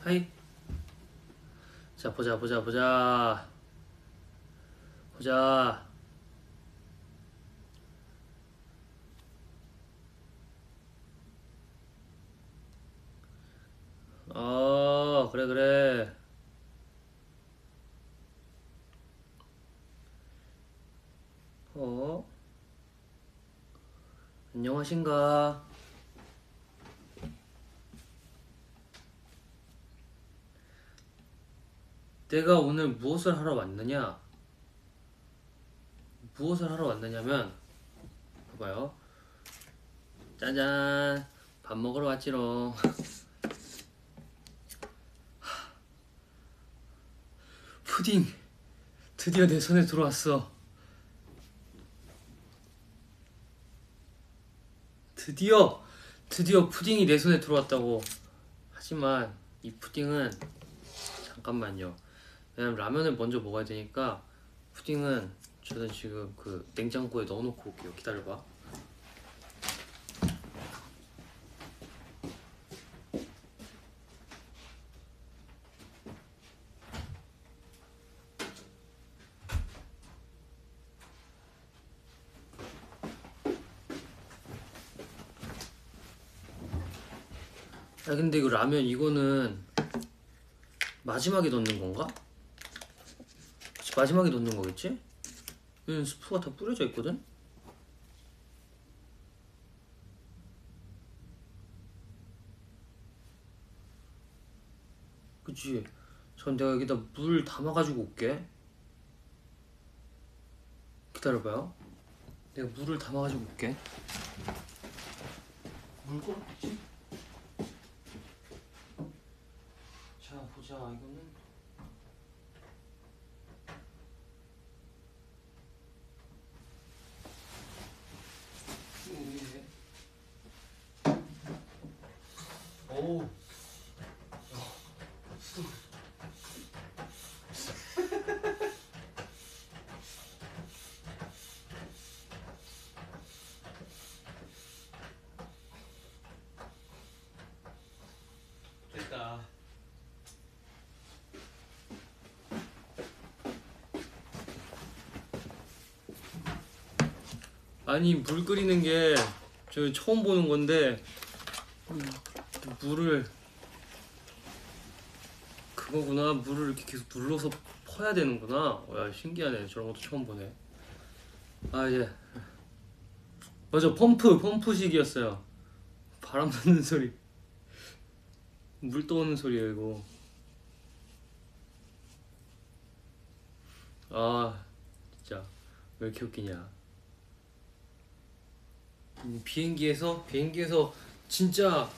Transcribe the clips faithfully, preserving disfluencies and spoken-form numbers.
하이. 자, 보자 보자 보자 보자. 어, 그래 그래. 어, 안녕하신가. 내가 오늘 무엇을 하러 왔느냐, 무엇을 하러 왔느냐면, 봐봐요. 짜잔, 밥 먹으러 왔지롱. 푸딩 드디어 내 손에 들어왔어. 드디어 드디어 푸딩이 내 손에 들어왔다고. 하지만 이 푸딩은, 잠깐만요, 왜냐면 라면을 먼저 먹어야 되니까 푸딩은 저는 지금 그 냉장고에 넣어놓고 올게요. 기다려봐. 아 근데 이거 라면 이거는 마지막에 넣는 건가? 마지막에 넣는 거겠지? 여기는 스프가 다 뿌려져 있거든? 그치? 전 내가 여기다 물 담아가지고 올게. 기다려봐요. 내가 물을 담아가지고 올게. 물 끓었겠지? 자, 보자. 이거는 오우. 됐다. 아니, 물 끓이는 게 저 처음 보는 건데, 물을, 그거구나. 물을 이렇게 계속 눌러서 퍼야 되는구나. 야, 신기하네. 저런 것도 처음 보네. 아, 예. 맞아, 펌프, 펌프식이었어요. 바람 넣는 소리, 물 떠오는 소리예요, 이거. 아, 진짜 왜 이렇게 웃기냐. 음, 비행기에서 비행기에서 진짜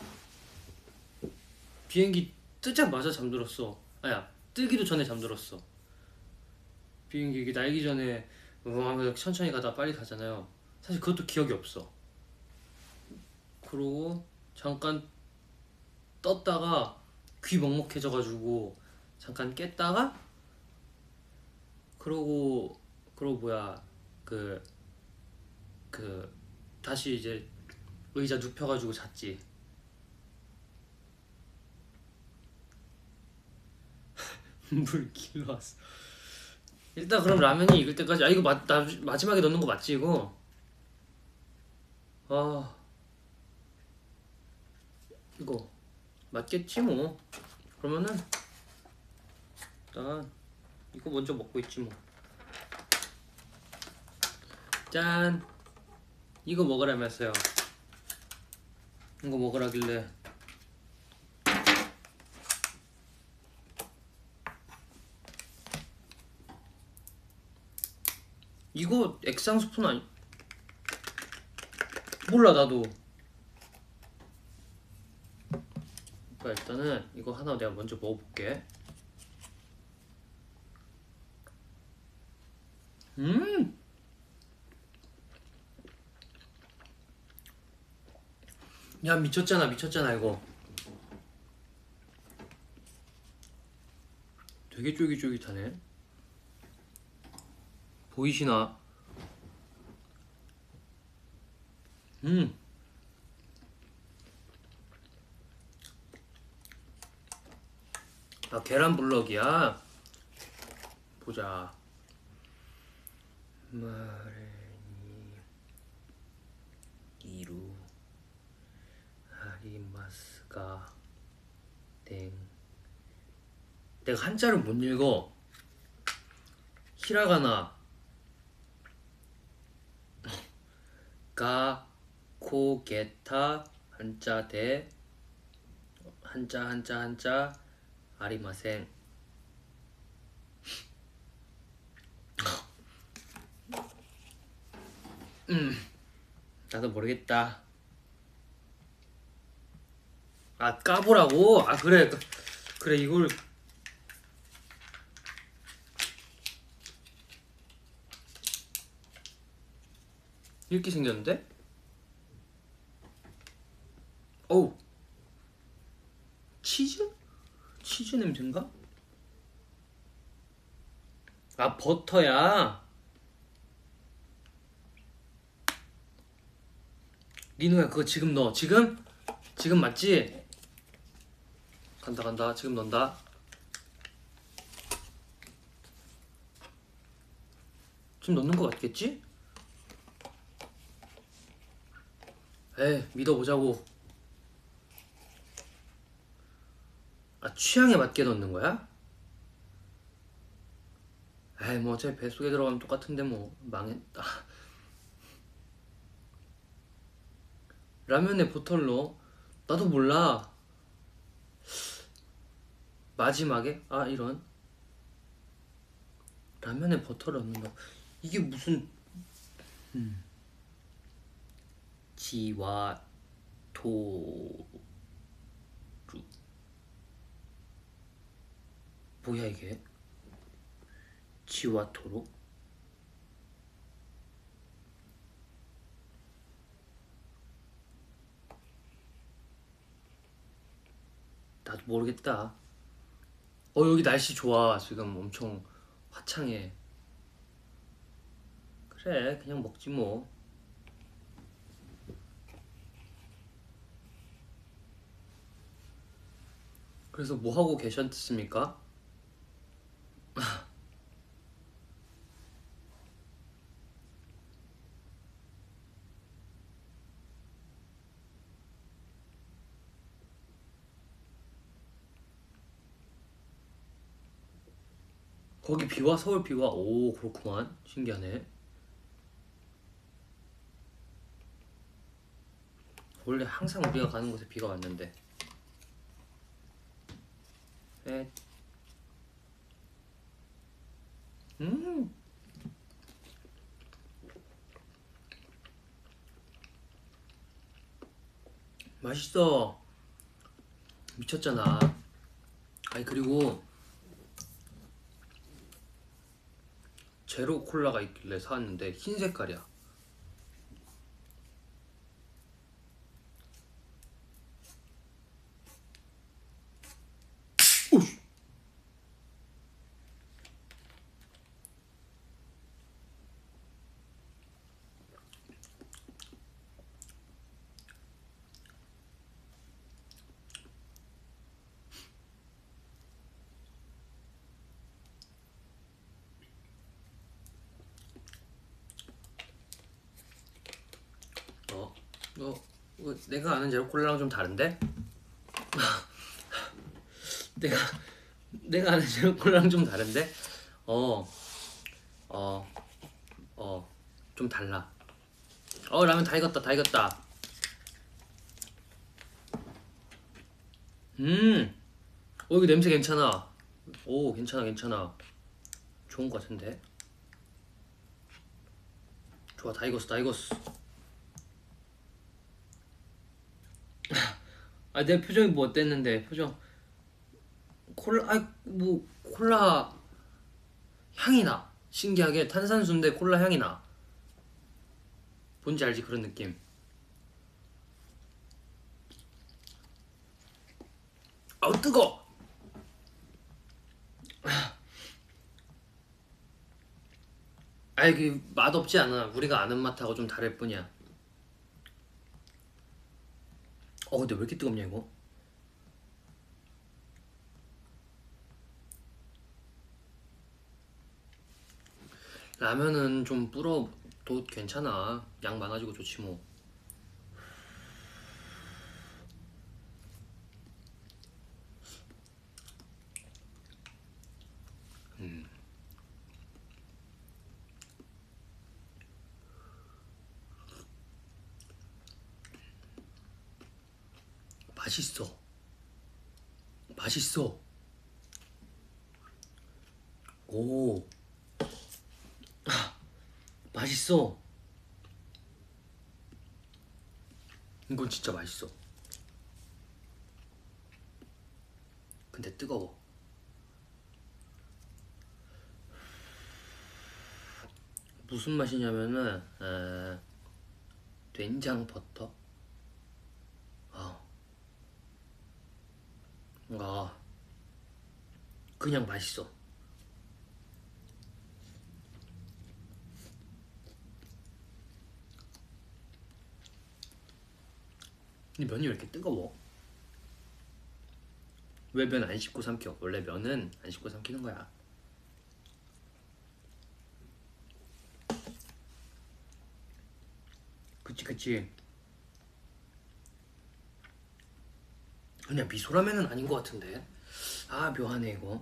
비행기 뜨자마자 잠들었어. 아야, 뜨기도 전에 잠들었어. 비행기 이게 날기 전에 우왕 천천히 가다가 빨리 가잖아요. 사실 그것도 기억이 없어. 그러고 잠깐 떴다가 귀 먹먹해져가지고 잠깐 깼다가, 그러고 그러고 뭐야, 그 그 다시 이제 의자 눕혀가지고 잤지. 물 길러 왔어. 일단 그럼 라면이 익을 때까지. 아 이거 마, 나, 마지막에 넣는 거 맞지 이거? 아 이거 맞겠지 뭐. 그러면은 일단 이거 먼저 먹고 있지 뭐. 짠. 이거 먹으라면서요. 이거 먹으라길래. 이거 액상 스푼 아니? 몰라 나도. 그러니까 일단은 이거 하나 내가 먼저 먹어볼게. 음. 야 미쳤잖아 미쳤잖아 이거. 되게 쫄깃쫄깃하네. 보이시나? 음. 아, 계란 블럭이야. 보자. 마레니 이루 하리마스가 땡. 내가 한자를 못 읽어. 히라가나 가 코게타 한자 대 한자 한자 한자 아리마생. 음 나도 모르겠다. 아, 까보라고? 아, 그래 그래 이걸 이렇게 생겼는데? 어우, 치즈? 치즈 냄새인가? 아, 버터야. 리노야, 그거 지금 넣어. 지금? 지금 맞지? 간다 간다. 지금 넣는다. 지금 넣는 거 맞겠지? 에이, 믿어보자고. 아, 취향에 맞게 넣는 거야? 에이, 뭐 어차피 뱃속에 들어가면 똑같은데 뭐 망했다. 라면에 버터를 넣어? 나도 몰라. 마지막에? 아, 이런. 라면에 버터를 넣는다. 이게 무슨 음. 지와 토루. 뭐야 이게? 지와 토루? 나도 모르겠다. 어, 여기 날씨 좋아. 지금 엄청 화창해. 그래, 그냥 먹지 뭐. 그래서 뭐 하고 계셨습니까? 거기 비와? 서울 비와? 오, 그렇구만. 신기하네. 원래 항상 우리가 가는 곳에 비가 왔는데. 에. 음. 맛있어. 미쳤잖아. 아니, 그리고 제로 콜라가 있길래 사왔는데 흰 색깔이야. 오씨. 어, 어, 어, 내가 아는 제로 콜라랑 좀 다른데? 내가 내가 아는 제로 콜라랑 좀 다른데? 어, 어, 어, 좀 달라. 어, 라면 다 익었다, 다 익었다. 음, 어, 여기 냄새 괜찮아. 오, 괜찮아, 괜찮아. 좋은 거 같은데? 좋아, 다 익었어, 다 익었어. 아, 내 표정이 뭐 어땠는데? 표정 콜라, 아, 뭐 콜라 향이 나. 신기하게 탄산수인데 콜라 향이 나. 뭔지 알지? 그런 느낌. 아우, 뜨거. 아이, 그 맛없지 않아. 우리가 아는 맛하고 좀 다를 뿐이야. 어, 근데 왜 이렇게 뜨겁냐 이거? 라면은 좀 불어도 괜찮아. 양 많아지고 좋지 뭐. 음. 맛있어. 맛있어. 오. 맛있어. 이건 진짜 맛있어. 근데 뜨거워. 무슨 맛이냐면은 에, 된장 버터. 아, 아, 그냥 맛있어. 근데 면이 왜 이렇게 뜨거워? 왜 면 안 씹고 삼켜? 원래 면은 안 씹고 삼키는 거야. 그치 그치. 그냥 미소라면은 아닌 것 같은데. 아 묘하네 이거.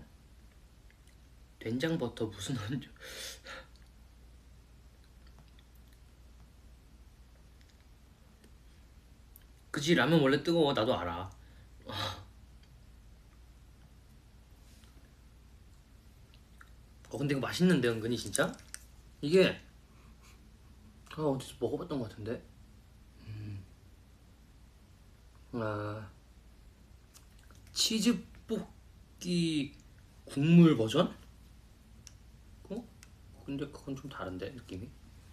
된장 버터 무슨 안주? 그치 라면 원래 뜨거워. 나도 알아. 어 근데 이거 맛있는데 은근히 진짜? 이게 아 어디서 먹어봤던 것 같은데. 음. 아 치즈 볶기 국물 버전? 어? 근데 그건 좀 다른데 느낌이?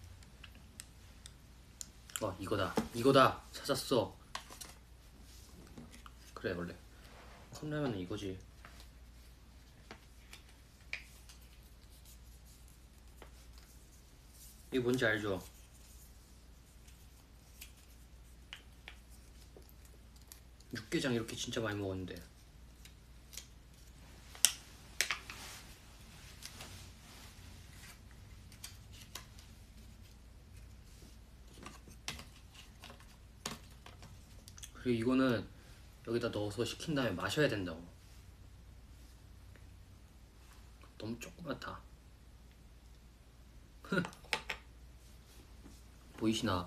어 이거다 이거다 찾았어. 그래 원래 컵라면은 이거지. 이게 뭔지 알죠? 육개장 이렇게 진짜 많이 먹었는데. 그리고 이거는 여기다 넣어서 식힌 다음에 마셔야 된다고. 너무 조그맣다. 보이시나?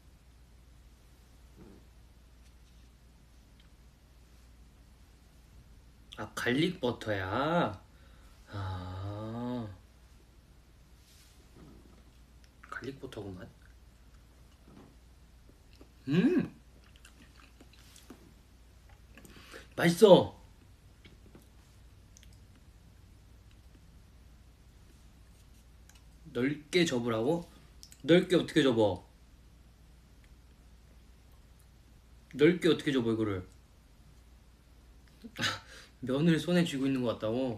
아 갈릭 버터야. 아 갈릭 버터구만. 음 맛있어. 넓게 접으라고? 넓게 어떻게 접어? 넓게 어떻게 접어 이거를? 면을 손에 쥐고 있는 것 같다고?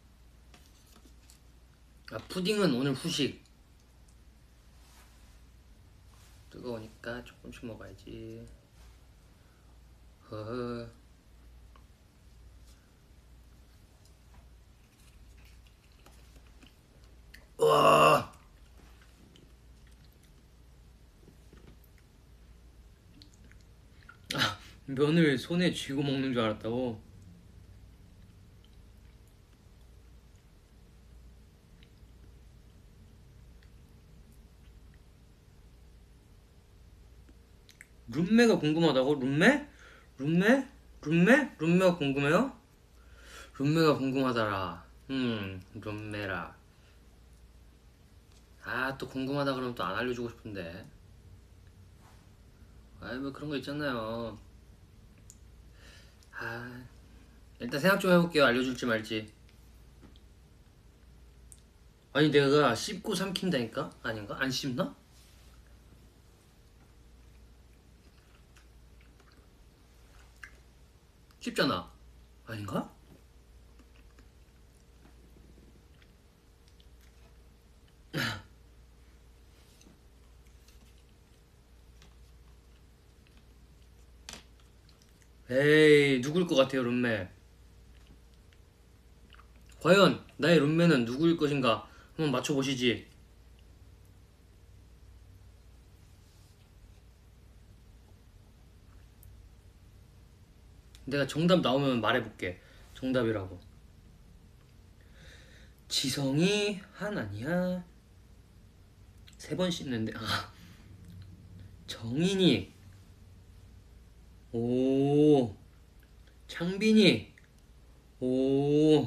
아 푸딩은 오늘 후식. 뜨거우니까 조금씩 먹어야지. 허허. 와 면을 손에 쥐고 먹는 줄 알았다고? 룸메가 궁금하다고? 룸메? 룸메? 룸메? 룸메가 궁금해요? 룸메가 궁금하더라. 음 룸메라. 아 또 궁금하다 그러면 또 안 알려주고 싶은데. 아이 뭐 그런 거 있잖아요. 아 일단 생각 좀 해볼게요. 알려줄지 말지. 아니 내가 씹고 삼킨다니까? 아닌가? 안 씹나? 씹잖아. 아닌가? 에이 누굴 것 같아요 룸메? 과연 나의 룸메는 누구일 것인가? 한번 맞춰보시지. 내가 정답 나오면 말해볼게. 정답이라고. 지성이 한 아니야. 세 번 씹는데. 아. 정인이. 오. 창빈이. 오.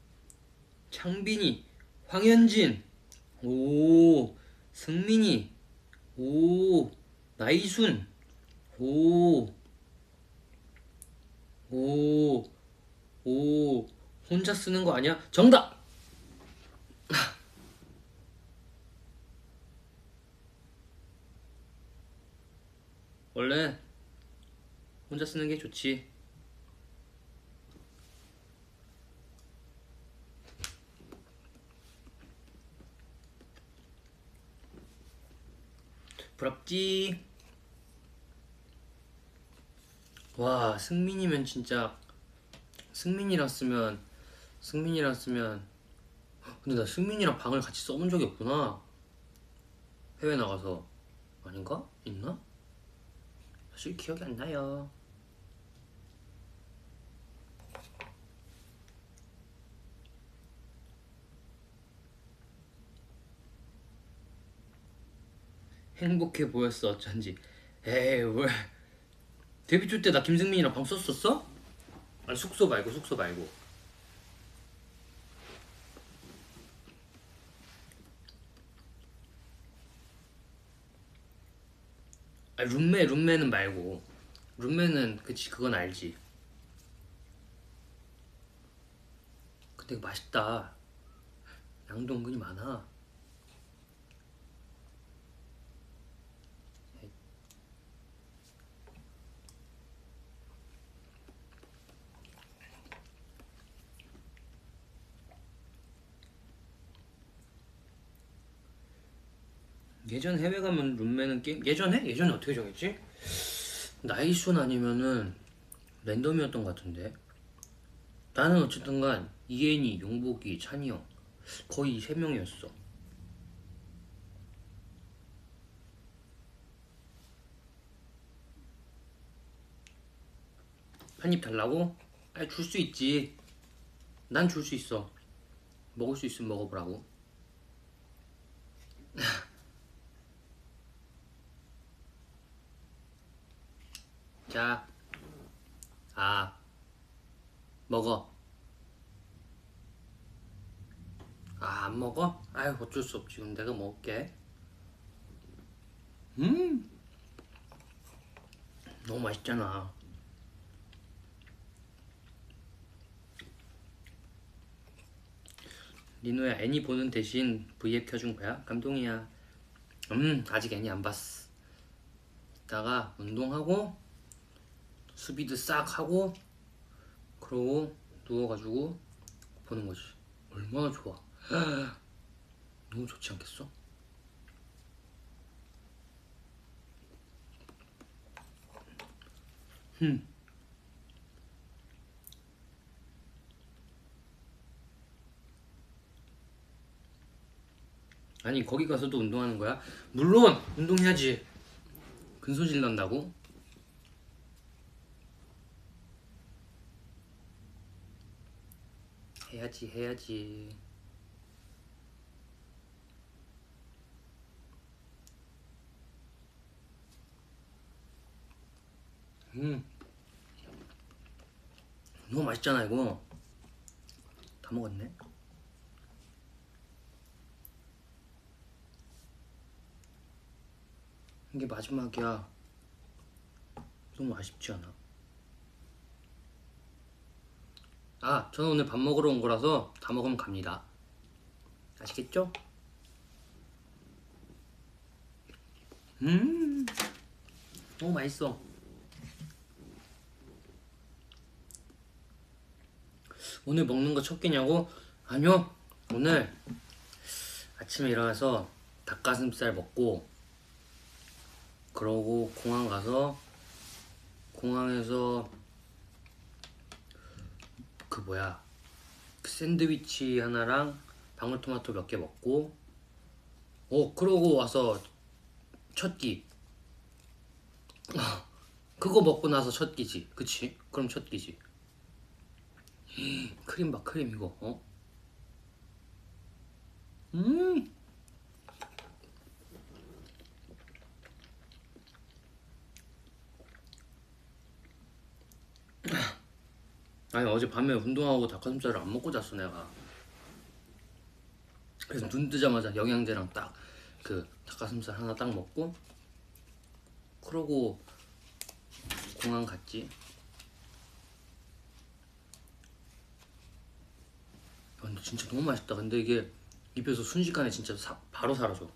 창빈이. 황현진. 오. 승민이. 오. 나이순. 오. 오. 오. 혼자 쓰는 거 아니야? 정답! 원래 혼자 쓰는 게 좋지. 부럽지? 와, 승민이면 진짜 승민이랑 쓰면 승민이랑 쓰면 근데 나 승민이랑 방을 같이 써본 적이 없구나. 해외 나가서. 아닌가? 있나? 사실 기억이 안 나요. 행복해 보였어 어쩐지. 에이 왜 데뷔 초 때 나 김승민이랑 방 썼었어? 아니 숙소 말고 숙소 말고. 아니 룸메 룸메는 말고. 룸메는 그치 그건 알지. 근데 맛있다. 양도 은근히 많아. 예전 해외 가면 룸메는 게임 예전에? 예전에 어떻게 정했지? 나이순 아니면은 랜덤이었던 것 같은데. 나는 어쨌든간 이엔이, 용복이, 찬이 형 거의 세 명이었어. 한 입 달라고? 아니 줄 수 있지. 난 줄 수 있어. 먹을 수 있으면 먹어보라고. 자, 아 먹어. 아 안 먹어? 아유 어쩔 수 없지. 그럼 내가 먹을게. 음 너무 맛있잖아. 리노야 애니 보는 대신 브이앱 켜준 거야? 감동이야. 음 아직 애니 안 봤어. 이따가 운동하고 수비드 싹 하고 그러고 누워가지고 보는 거지. 얼마나 좋아. 너무 좋지 않겠어? 음. 아니 거기 가서도 운동하는 거야? 물론 운동해야지. 근소질 난다고? 해야지 해야지. 음 너무 맛있잖아 이거. 다 먹었네. 이게 마지막이야. 너무 아쉽지 않아? 아 저는 오늘 밥 먹으러 온 거라서 다 먹으면 갑니다. 아시겠죠? 음 너무 맛있어. 오늘 먹는 거 첫 끼냐고? 아니요. 오늘 아침에 일어나서 닭가슴살 먹고 그러고 공항 가서 공항에서 그 뭐야 그 샌드위치 하나랑 방울토마토 몇 개 먹고 어 그러고 와서 첫 끼 그거 먹고 나서 첫 끼지. 그치? 그럼 첫 끼지. 크림 봐, 크림 이거. 어? 음. 아니 어제 밤에 운동하고 닭가슴살을 안 먹고 잤어 내가. 그래서 눈 뜨자마자 영양제랑 딱 그 닭가슴살 하나 딱 먹고 그러고 공항 갔지. 야, 근데 진짜 너무 맛있다. 근데 이게 입에서 순식간에 진짜 사, 바로 사라져.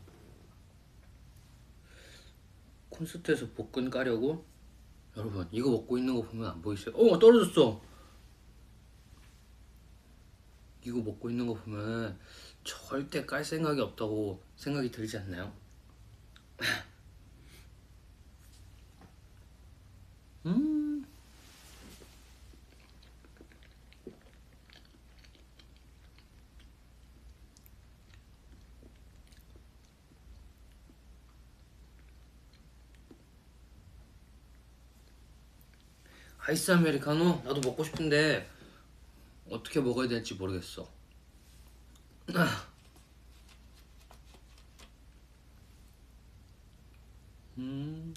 콘서트에서 복근 까려고 여러분 이거 먹고 있는 거 보면 안 보이세요? 어 떨어졌어. 이거 먹고 있는 거 보면 절대 깔 생각이 없다고 생각이 들지 않나요? 음. 아이스 아메리카노? 나도 먹고 싶은데 어떻게 먹어야 될지 모르겠어. 음.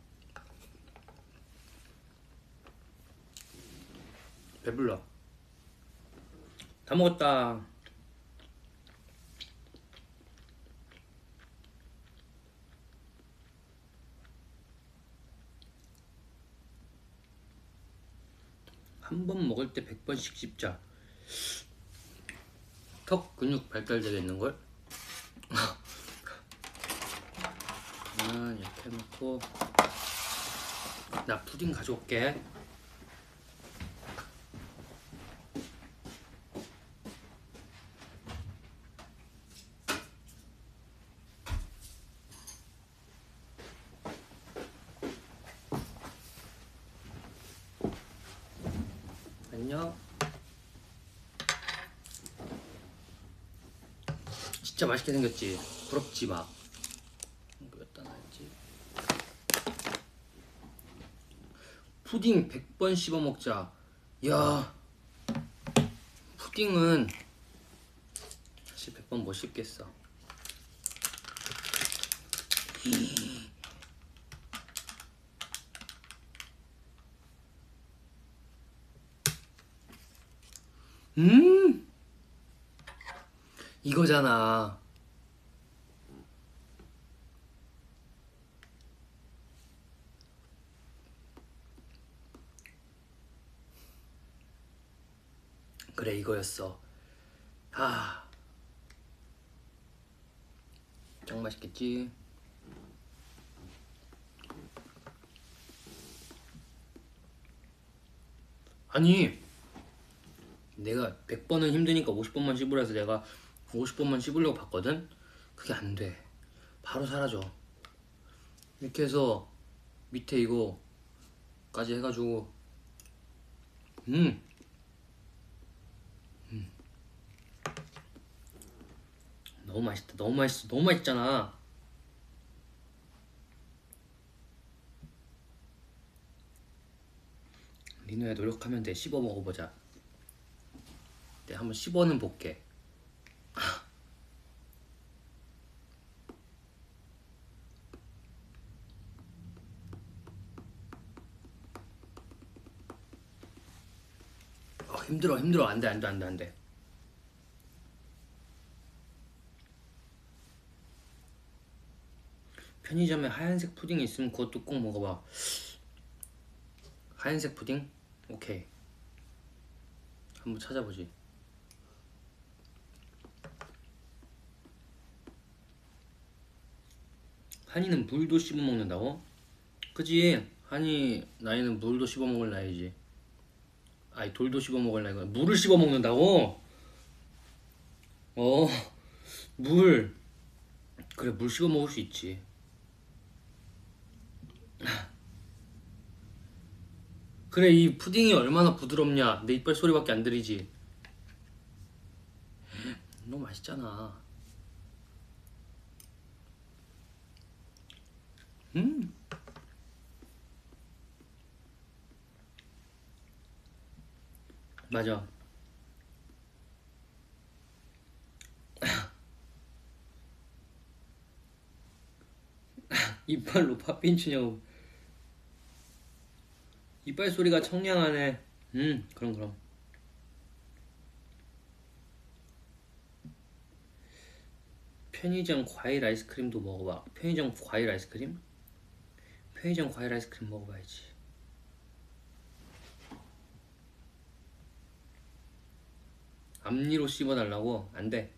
배불러. 다 먹었다. 한 번 먹을 때 백 번씩 씹자. 턱 근육 발달되겠는걸? 아, 이렇게 해놓고 나 푸딩 가져올게. 안녕. 진짜 맛있게 생겼지? 부럽지 막. 여기다 놔야지. 푸딩 백 번 씹어 먹자. 야, 푸딩은 사실 백 번 못 씹겠어. 음, 이거잖아. 그래 이거였어. 아, 짱 맛있겠지? 아니 내가 백 번은 힘드니까 오십 번만 씹으라 해서 내가 오십 번만 씹으려고 봤거든? 그게 안 돼. 바로 사라져. 이렇게 해서 밑에 이거까지 해가지고 음, 음. 너무 맛있다. 너무 맛있어. 너무 맛있잖아. 리노야 노력하면 돼. 씹어 먹어보자. 내가 한번 씹어는 볼게. 어, 힘들어 힘들어. 안돼 안돼 안돼 안돼. 편의점에 하얀색 푸딩 있으면 그것도 꼭 먹어봐. 하얀색 푸딩? 오케이. 한번 찾아보지. 한이는 물도 씹어 먹는다고? 그지? 한이 나이는 물도 씹어 먹을 나이지. 아니 돌도 씹어 먹을 나이가 물을 씹어 먹는다고? 어, 물. 그래 물 씹어 먹을 수 있지. 그래 이 푸딩이 얼마나 부드럽냐. 내 이빨 소리밖에 안 들리지. 너무 맛있잖아. 음. 맞아. 이빨로 팥빈 추냐고. 이빨 소리가 청량하네. 음 그럼 그럼. 편의점 과일 아이스크림도 먹어봐. 편의점 과일 아이스크림? 편의점 과일 아이스크림 먹어봐야지. 앞니로 씹어달라고? 안돼.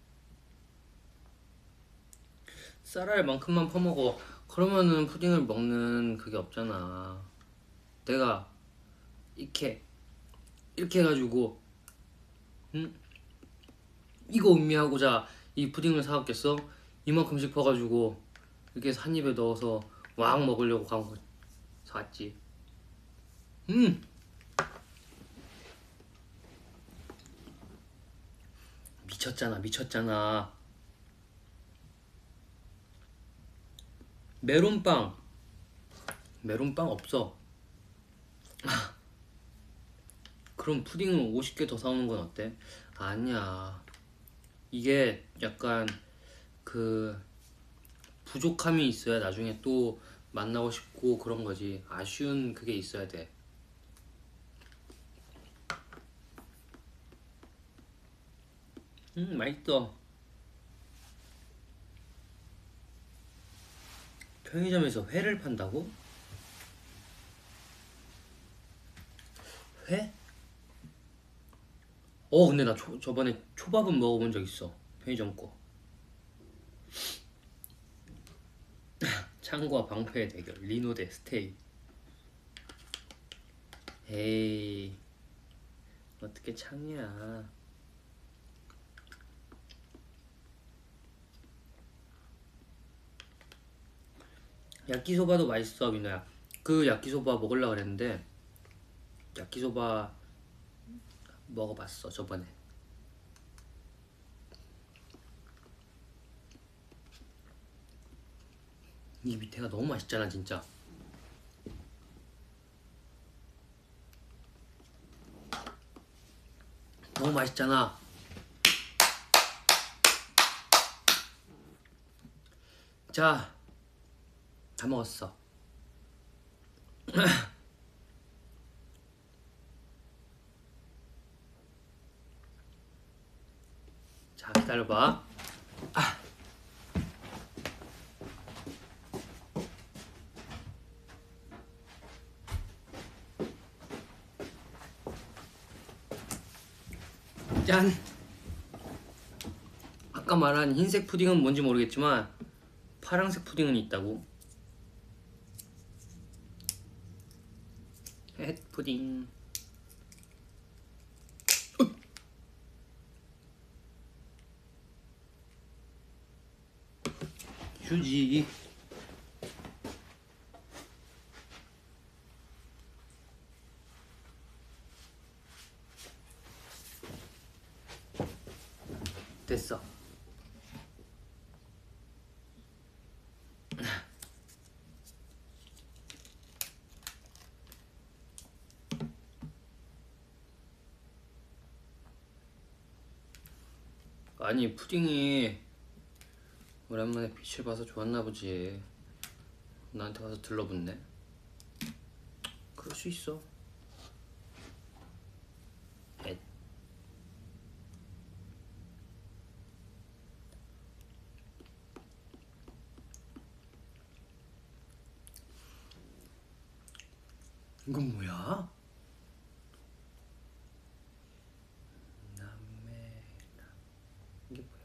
쌀알 만큼만 퍼먹어. 그러면은 푸딩을 먹는 그게 없잖아. 내가 이렇게 이렇게 해가지고 응? 이거 음미하고자 이 푸딩을 사왔겠어? 이만큼씩 퍼가지고 이렇게 한 입에 넣어서 왕 먹으려고 간 거 사왔지. 음 미쳤잖아 미쳤잖아. 메론빵 메론빵 없어. 그럼 푸딩을 오십 개 더 사오는 건 어때? 아니야. 이게 약간 그 부족함이 있어야 나중에 또 만나고 싶고 그런 거지. 아쉬운 그게 있어야 돼. 음 맛있어. 편의점에서 회를 판다고? 회? 어 근데 나 초, 저번에 초밥은 먹어본 적 있어. 편의점 거. 창과 방패의 대결. 리노 대 스테이. 에이 어떻게 창이야. 야끼소바도 맛있어 민호야. 그 야끼소바 먹으려고 그랬는데 야끼소바 먹어봤어 저번에. 이 밑에가 너무 맛있잖아 진짜. 너무 맛있잖아. 자, 다 먹었어. 자, 기다려봐. 아. 짠. 아까 말한 흰색 푸딩은 뭔지 모르겠지만 파란색 푸딩은 있다고. 햇 푸딩. 휴지. 됐어. 아니 푸딩이 오랜만에 빛을 봐서 좋았나 보지. 나한테 와서 들러붙네. 그럴 수 있어. 엣. 이건 뭐야? 남매. 이게 뭐야?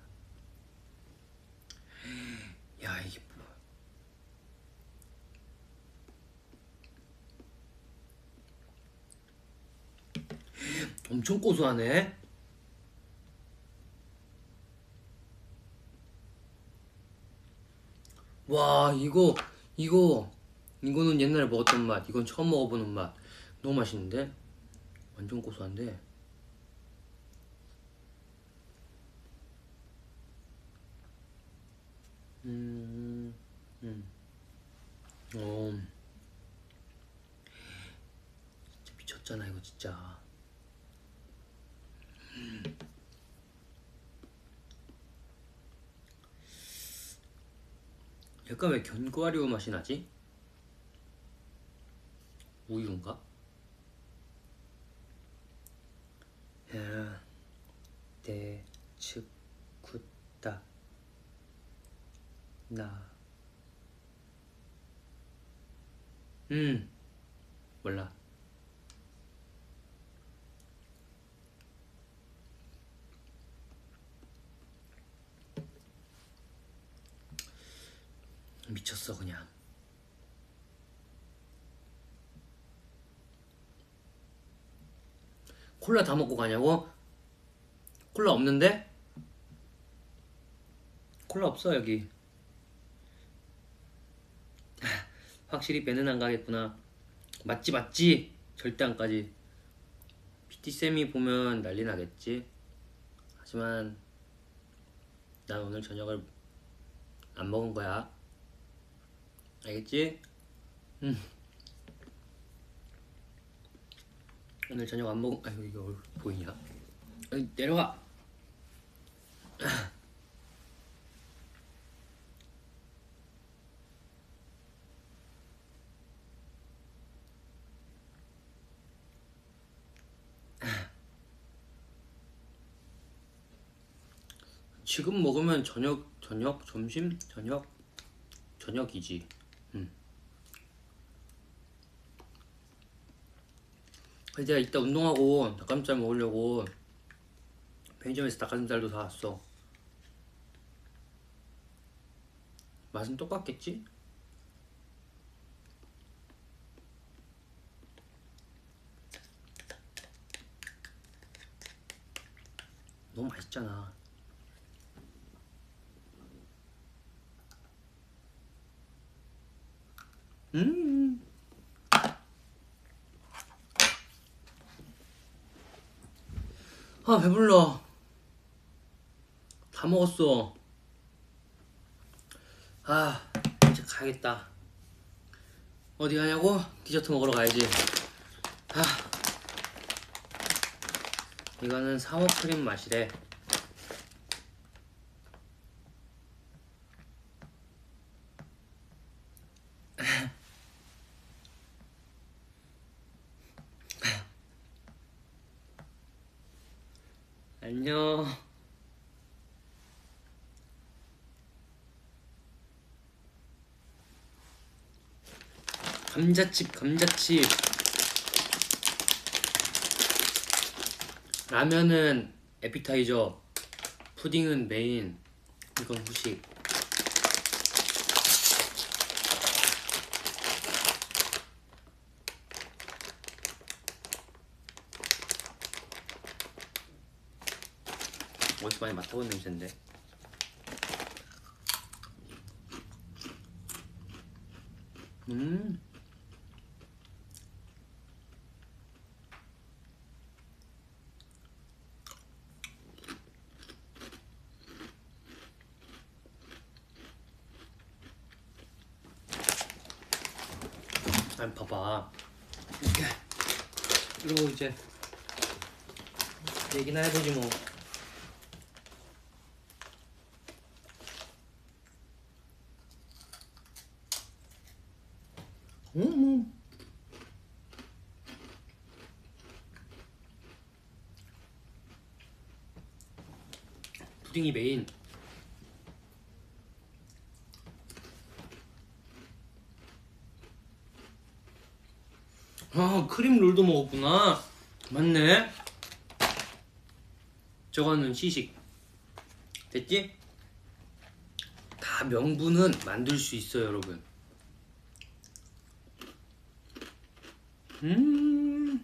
야 이게 뭐야? 엄청 고소하네. 와 이거 이거 이거는 옛날에 먹었던 맛. 이건 처음 먹어보는 맛. 너무 맛있는데? 완전 고소한데? 음, 음, 어, 진짜 미쳤잖아 이거 진짜. 약간 왜 견과류 맛이 나지? 우유인가? 야, 대, 츠, 굿다, 나. 음, 몰라. 미쳤어 그냥. 콜라 다 먹고 가냐고? 콜라 없는데? 콜라 없어 여기. 확실히 배는 안 가겠구나. 맞지 맞지? 절대 안 가지. 피티쌤이 보면 난리 나겠지. 하지만 난 오늘 저녁을 안 먹은 거야. 알겠지? 응. 오늘 저녁 안 먹은. 아이고 이거 보이냐? 아니, 내려가. 지금 먹으면 저녁, 저녁, 점심, 저녁, 저녁이지. 응. 이제 이따 운동하고 닭가슴살 먹으려고 편의점에서 닭가슴살도 사왔어. 맛은 똑같겠지? 너무 맛있잖아. 음. 아 배불러. 다 먹었어. 아 이제 가야겠다. 어디 가냐고? 디저트 먹으러 가야지. 아 이거는 사워크림 맛이래. 안녕. 감자칩 감자칩. 라면은 에피타이저, 푸딩은 메인, 이건 후식. 어디서 많이 맡아본 냄새인데. 음 아니 봐봐 이렇게 이러고 이제 얘기나 해보지 뭐. 음, 음. 푸딩이 메인. 아 크림 롤도 먹었구나. 맞네. 저거는 시식. 됐지? 다 명분은 만들 수 있어요 여러분. 음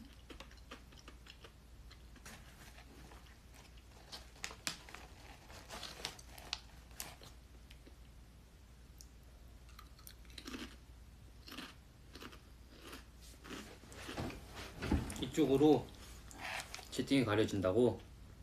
이쪽으로 채팅이 가려진다고?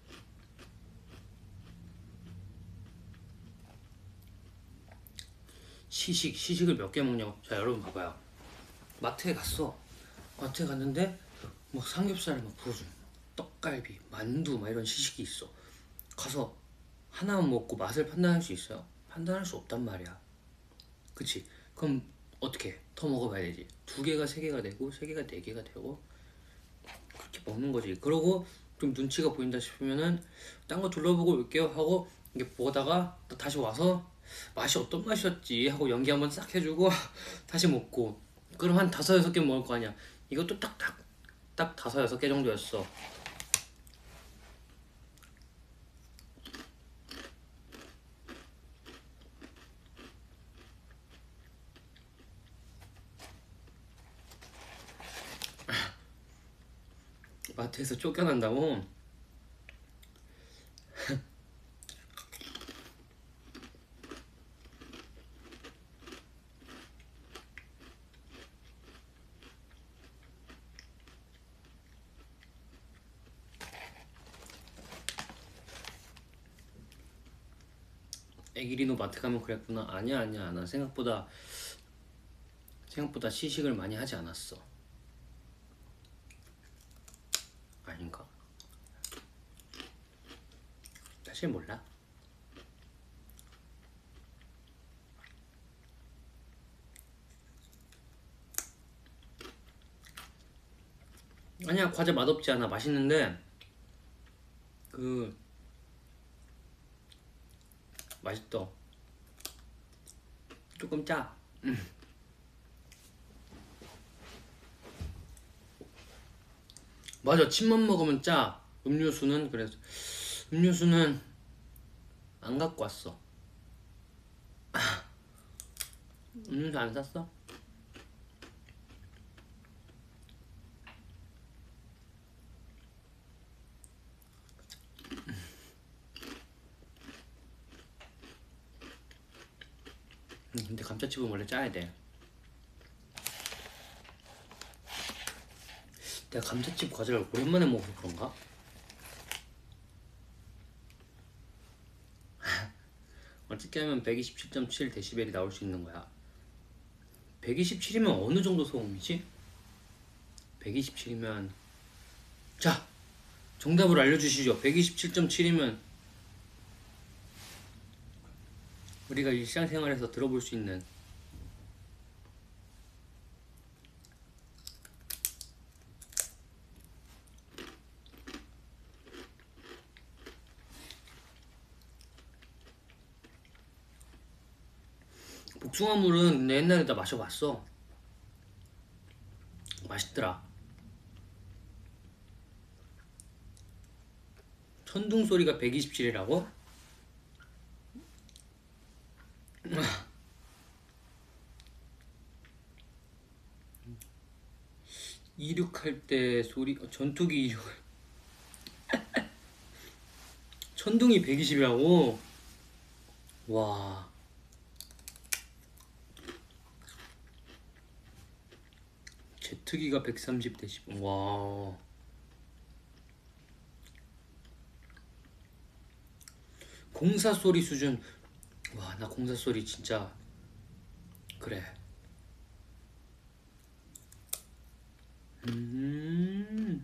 시식, 시식을 몇 개 먹냐고. 자 여러분 봐봐요. 마트에 갔어. 마트에 갔는데 막 삼겹살을 막 부어줘. 떡갈비, 만두 막 이런 시식이 있어. 가서 하나만 먹고 맛을 판단할 수 있어요? 판단할 수 없단 말이야. 그치? 그럼 어떻게 해? 더 먹어봐야 되지. 두 개가 세 개가 되고 세 개가 네 개가 되고 그렇게 먹는 거지. 그러고 좀 눈치가 보인다 싶으면은 딴 거 둘러보고 올게요 하고 이게 보다가 또 다시 와서 맛이 어떤 맛이었지 하고 연기 한번 싹 해주고 다시 먹고. 그럼 한 다섯 여섯 개 먹을 거 아니야. 이것도 딱딱 딱 다섯 여섯 개 정도였어. 마트에서 쫓겨난다고? 애기리 너 마트 가면 그랬구나. 아니야 아니야, 나 생각보다 생각보다 시식을 많이 하지 않았어. 아닌가? 사실 몰라. 아니야, 과자 맛없지 않아. 맛있는데 그 맛있어. 조금 짜. 음. 맞아, 침만 먹으면 짜. 음료수는 그래서 음료수는 안 갖고 왔어. 음료수 안 샀어? 음, 근데 감자칩은 원래 짜야 돼. 내가 감자칩 과자를 오랜만에 먹어서 그런가? 어떻게 하면 백이십칠 점 칠 데시벨이 나올 수 있는 거야? 백이십칠이면 어느 정도 소음이지? 백이십칠이면 자, 정답을 알려주시죠. 백이십칠 점 칠이면 우리가 일상생활에서 들어볼 수 있는 복숭아물은 내 옛날에 다 마셔봤어. 맛있더라. 천둥 소리가 백이십칠이라고? 이륙할 때 소리, 어, 전투기 이륙. 천둥이 백이십이라고? 와. 제트기가 백삼십 데시벨. 와. 공사 소리 수준. 와, 나 공사 소리 진짜 그래. 음.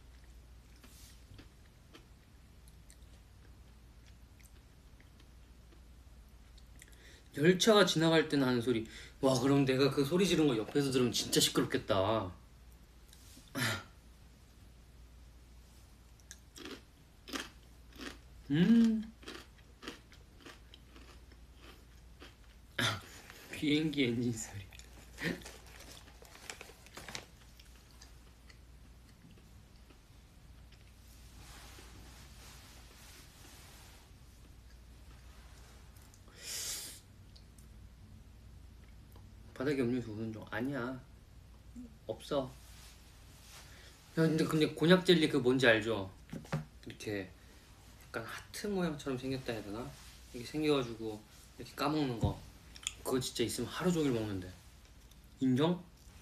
열차가 지나갈 때 나는 소리. 와, 그럼 내가 그 소리 지른 거 옆에서 들으면 진짜 시끄럽겠다. 음. 비행기 엔진 소리. 바닥에 음료수 우는 중. 아니야, 없어. 야, 근데 근데 곤약 젤리 그 뭔지 알죠? 이렇게 약간 하트 모양처럼 생겼다 해야 되나? 이렇게 생겨가지고 이렇게 까먹는 거. 그거 진짜 있으면 하루 종일 먹는데. 인정?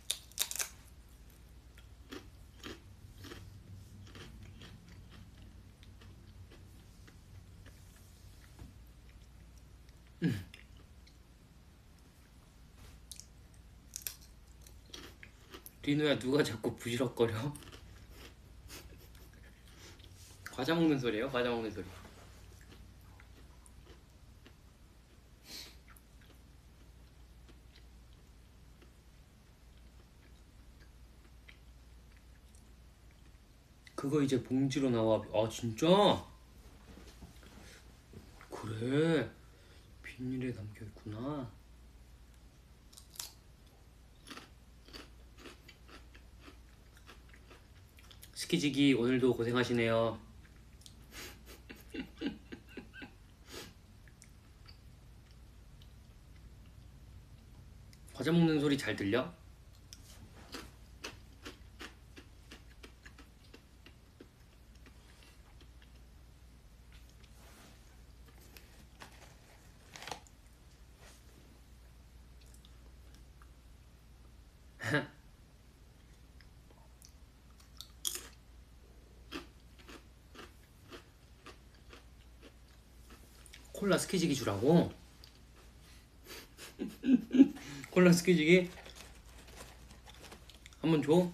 음. 리노야, 누가 자꾸 부시럭거려? 과자 먹는 소리예요? 과자 먹는 소리. 그거 이제 봉지로 나와. 아 진짜? 그래. 비닐에 담겨 있구나. 스키지기 오늘도 고생하시네요. 과자 먹는 소리 잘 들려? 콜라 스키지기 주라고? 콜라 스키지기? 한번 줘?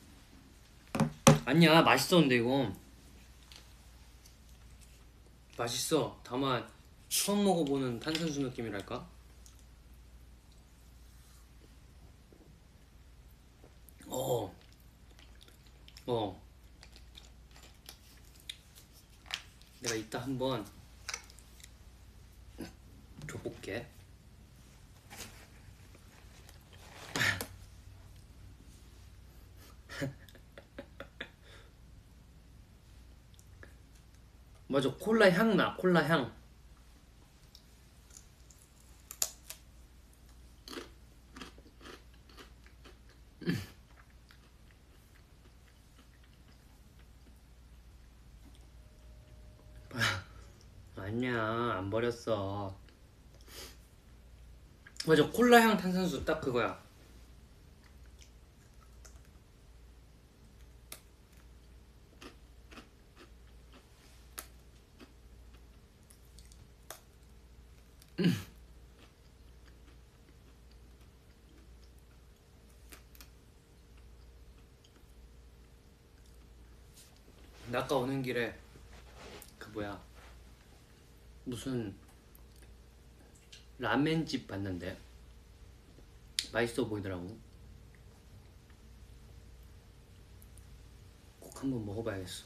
아니야 맛있었는데 이거 맛있어. 다만 처음 먹어보는 탄산수 느낌이랄까? 어. 어. 내가 이따 한번 줘볼게. 맞아 콜라 향 나. 콜라 향. 아니야 안 버렸어. 맞아 콜라 향 탄산수 딱 그거야. 나 아까 오는 길에 그 뭐야 무슨 라멘집 봤는데 맛있어 보이더라고. 꼭 한번 먹어봐야겠어.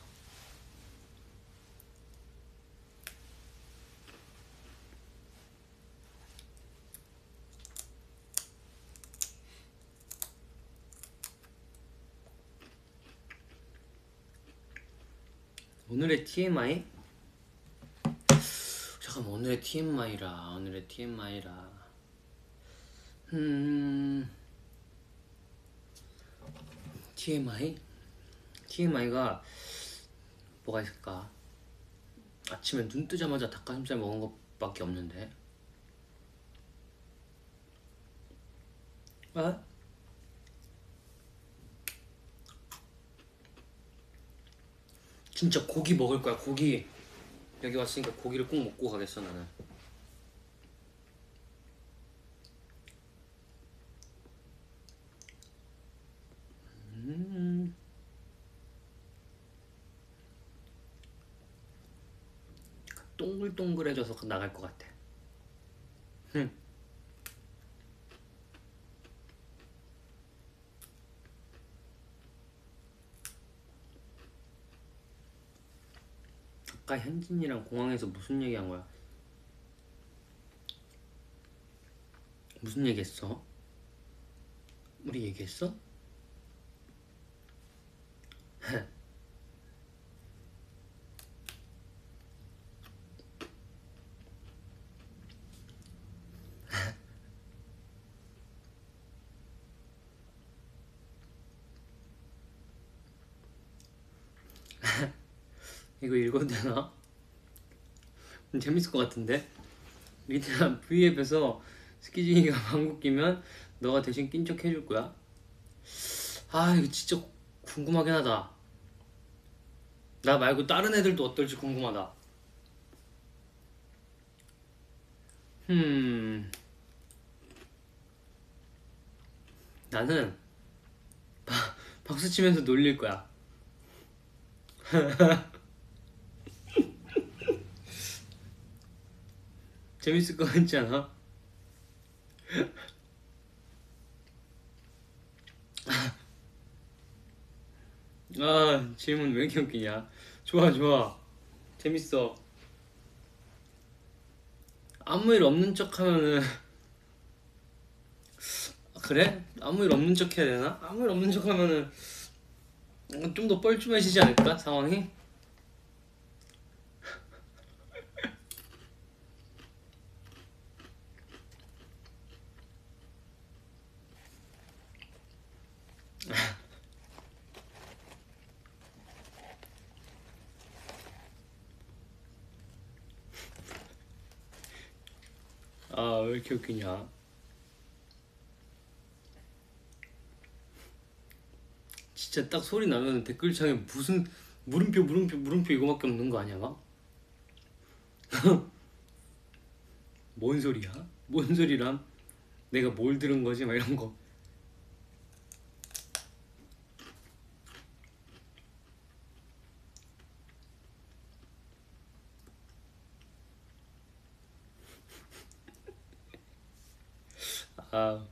오늘의 티엠아이? 잠깐만 오늘의 티엠아이라 오늘의 티엠아이라 음... 티엠아이? 티엠아이가 뭐가 있을까? 아침에 눈 뜨자마자 닭가슴살 먹은 것밖에 없는데 어? 진짜 고기 먹을 거야. 고기 여기 왔으니까 고기를 꼭 먹고 가겠어 나는. 음. 동글동글해져서 나갈 것 같아. 흠. 아까 현진이랑 공항에서 무슨 얘기한 거야? 무슨 얘기했어? 우리 얘기했어? 이거 읽어도 되나? 재밌을 것 같은데? 리드야 V앱에서 스키징이가 방구 끼면 너가 대신 낀 척 해줄 거야? 아 이거 진짜 궁금하긴 하다. 나 말고 다른 애들도 어떨지 궁금하다. 음 나는 바, 박수 치면서 놀릴 거야. 재밌을 것 같지 않아? 아, 질문 왜 이렇게 웃기냐? 좋아, 좋아. 재밌어. 아무 일 없는 척 하면은, 그래? 아무 일 없는 척 해야 되나? 아무 일 없는 척 하면은, 좀 더 뻘쭘해지지 않을까? 상황이? 아, 왜 이렇게 웃기냐? 진짜 딱 소리 나면 댓글창에 무슨 물음표, 물음표, 물음표 이거밖에 없는 거 아니야, 막? 뭔 소리야? 뭔 소리람? 내가 뭘 들은 거지? 막 이런 거. 아,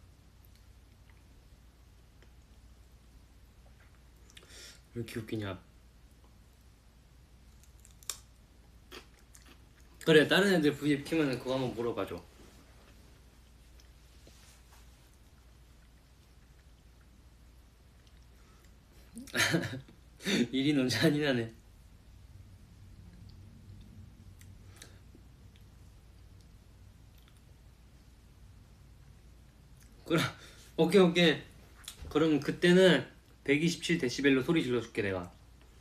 왜 이렇게 웃기냐? 그래, 다른 애들 브이앱 키면은 그거 한번 물어봐줘. 일이 너무 잔인하네. 그럼, 오케이, 오케이. 그럼 그때는 백이십칠 데시벨로 소리 질러줄게, 내가.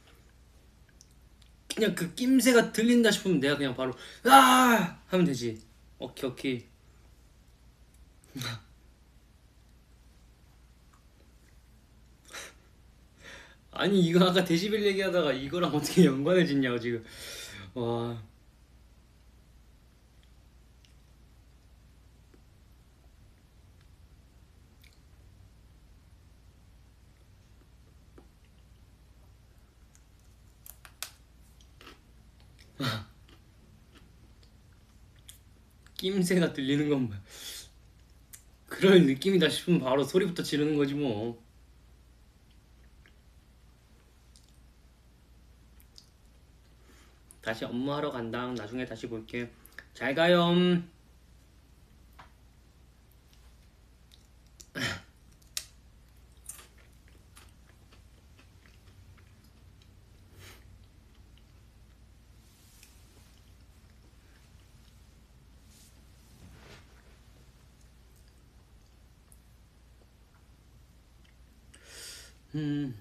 그냥 그 낌새가 들린다 싶으면 내가 그냥 바로, 아! 하면 되지. 오케이, 오케이. 아니, 이거 아까 데시벨 얘기하다가 이거랑 어떻게 연관을 짓냐고, 지금. 와. 낌새가 들리는 건 뭐야. 그럴 느낌이다 싶으면 바로 소리부터 지르는 거지 뭐. 다시 업무하러 간다. 나중에 다시 볼게. 잘 가요. 음.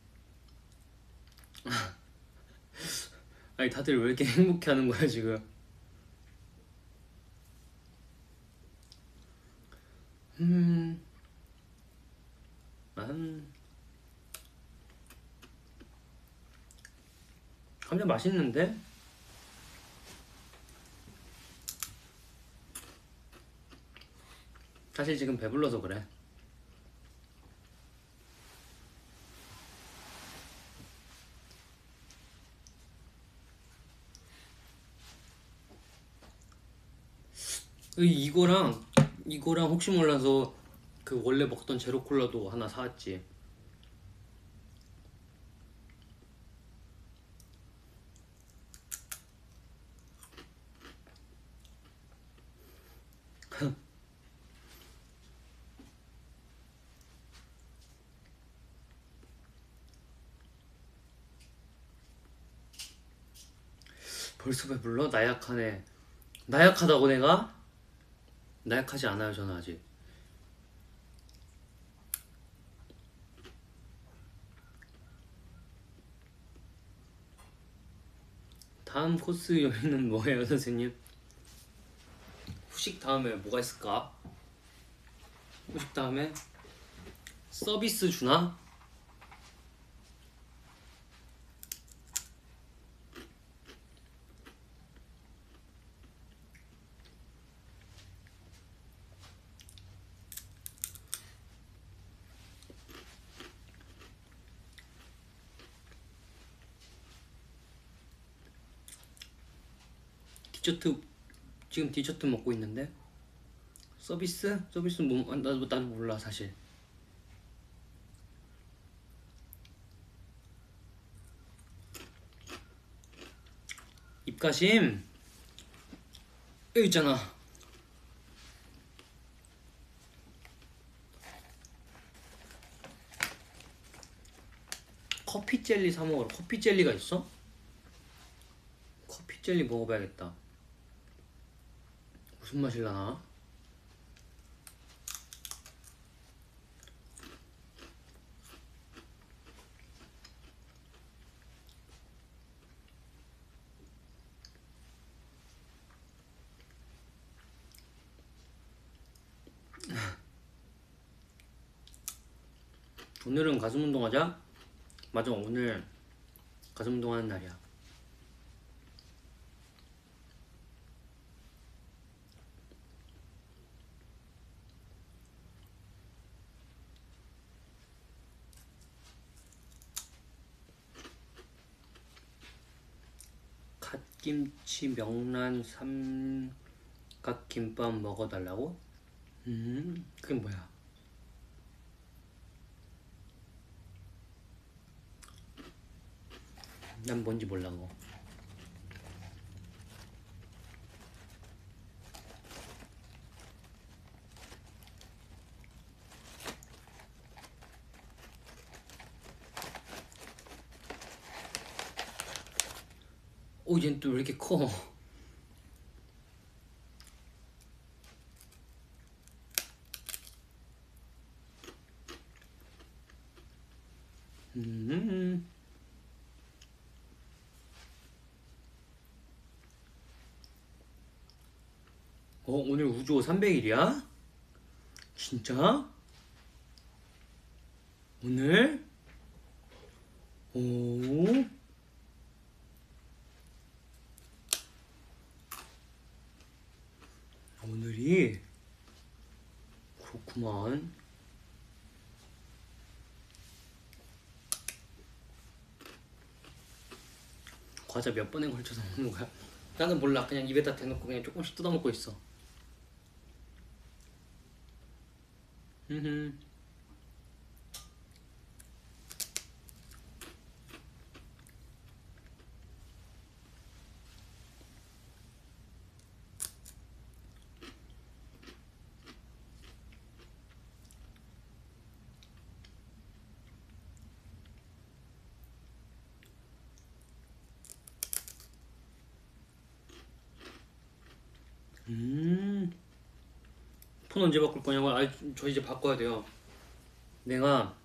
아니, 다들 왜 이렇게 행복해 하는 거야 지금. 음. 음. 감자 맛있는데? 사실 지금 배불러서 그래. 이거랑 이거랑 혹시 몰라서 그 원래 먹던 제로 콜라도 하나 사왔지. 벌써 배불러? 나약하네. 나약하다고 내가? 나약하지 않아요 저는 아직. 다음 코스 요리는 뭐예요 선생님? 후식 다음에 뭐가 있을까? 후식 다음에 서비스 주나? 디저트 지금 디저트 먹고 있는데 서비스? 서비스 뭐 나도 나도 몰라 사실. 입가심 여기 있잖아. 커피 젤리 사 먹으러. 커피 젤리가 있어? 커피 젤리 먹어봐야겠다. 무슨 맛일라나? 오늘은 가슴 운동하자? 맞아, 오늘 가슴 운동하는 날이야. 갓김치 명란 삼각김밥 먹어달라고? 음, 그게 뭐야? 난 뭔지 몰라 그거. 오, 얜 또 왜 이렇게 커? 음. 어, 오늘 우주호 삼백 일이야? 진짜? 오늘? 오. 오늘이 그렇구만. 과자 몇 번에 걸쳐서 먹는 거야? 나는 몰라. 그냥 입에다 대놓고 그냥 조금씩 뜯어먹고 있어. 음. 음. 폰 언제 바꿀 거냐고? 아, 저 이제 바꿔야 돼요. 내가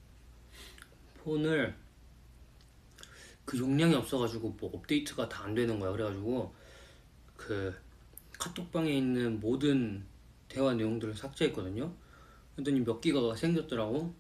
폰을 그 용량이 없어가지고 뭐 업데이트가 다 안 되는 거야. 그래가지고 그 카톡방에 있는 모든 대화 내용들을 삭제했거든요. 그랬더니 몇 기가가 생겼더라고.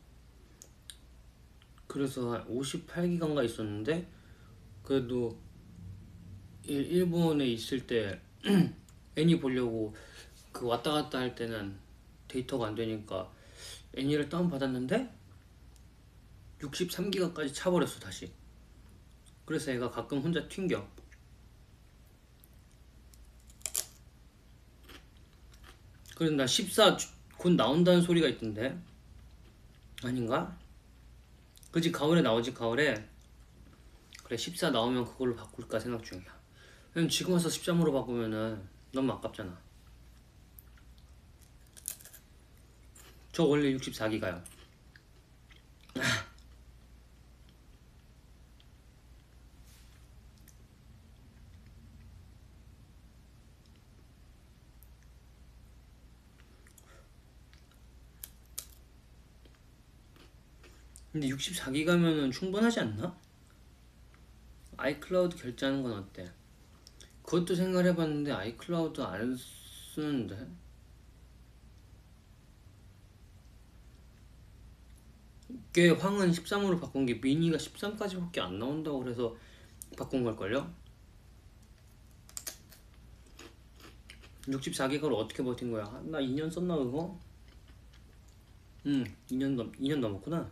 그래서 한 오십팔 기가인가 있었는데 그래도 일, 일본에 있을 때 애니 보려고 그 왔다 갔다 할 때는 데이터가 안 되니까 애니를 다운받았는데 육십삼 기가까지 차버렸어 다시. 그래서 애가 가끔 혼자 튕겨. 그래서 나 십사 곧 나온다는 소리가 있던데 아닌가? 그지, 가을에 나오지. 가을에. 그래, 십사 나오면 그걸로 바꿀까 생각 중이야. 왜냐면 지금 와서 십삼으로 바꾸면은 너무 아깝잖아. 저 원래 육십사 기가요. 근데 육십사 기가면은 충분하지 않나? 아이클라우드 결제하는 건 어때? 그것도 생각을 해봤는데 아이클라우드 안 쓰는데. 꽤 황은 십삼으로 바꾼 게 미니가 십삼까지밖에 안 나온다고 그래서 바꾼 걸걸요? 육십사 기가로 어떻게 버틴 거야? 나 이 년 썼나 그거? 응, 이 년 넘, 이 년 넘었구나.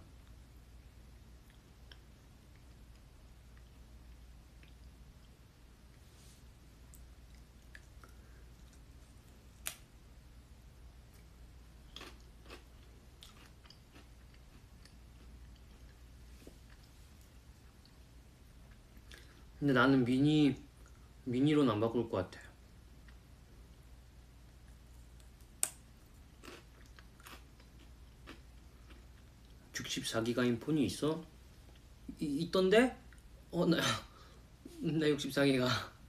근데 나는 미니 미니로는 안 바꿀 것 같아. 육십사 기가인 폰이 있어? 이, 있던데? 어, 나, 나 육십사 기가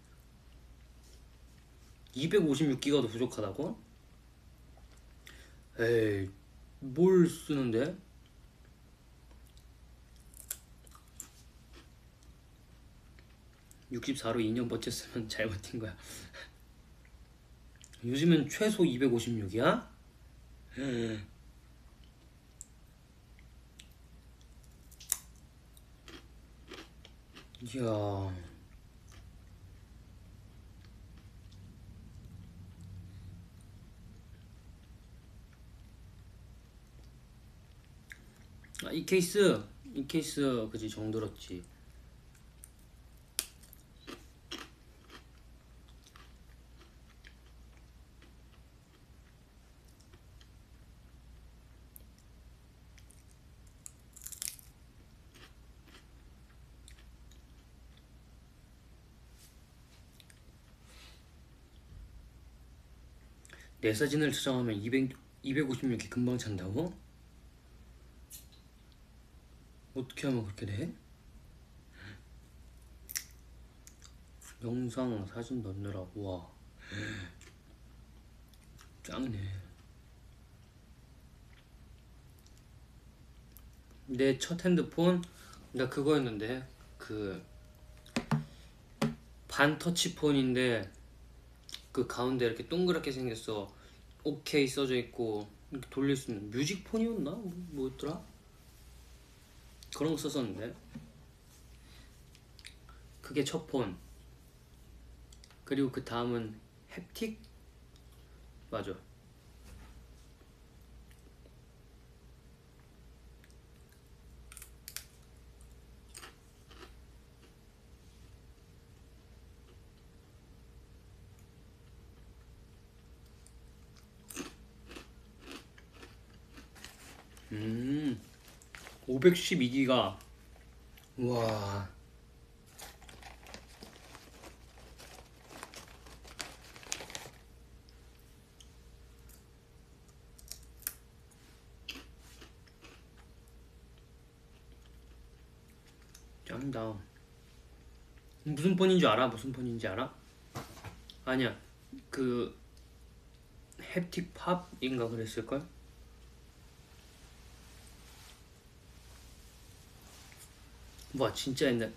이백오십육 기가도 부족하다고? 에이, 뭘 쓰는데? 육십사로 이 년 버텼으면 잘 버틴 거야. 요즘은 최소 이백오십육이야? 음. 이야. 아, 이 케이스, 이 케이스 그지 정들었지. 내 사진을 저장하면 이백, 이백오십육이 금방 찬다고? 어떻게 하면 그렇게 돼? 영상, 사진 넣느라, 우와. 짱이네. 내 첫 핸드폰? 나 그거였는데, 그, 반 터치폰인데, 그 가운데 이렇게 동그랗게 생겼어. 오케이 써져 있고, 이렇게 돌릴 수 있는 뮤직폰이었나? 뭐, 뭐였더라? 그런 거 썼었는데. 그게 첫 폰. 그리고 그 다음은 햅틱? 맞아. 음, 오백십이 기가. 우와. 짱이다. 무슨 폰인 줄 알아? 무슨 폰인지 알아? 아니야. 그 햅틱 팝인가 그랬을걸? 와 진짜 옛날.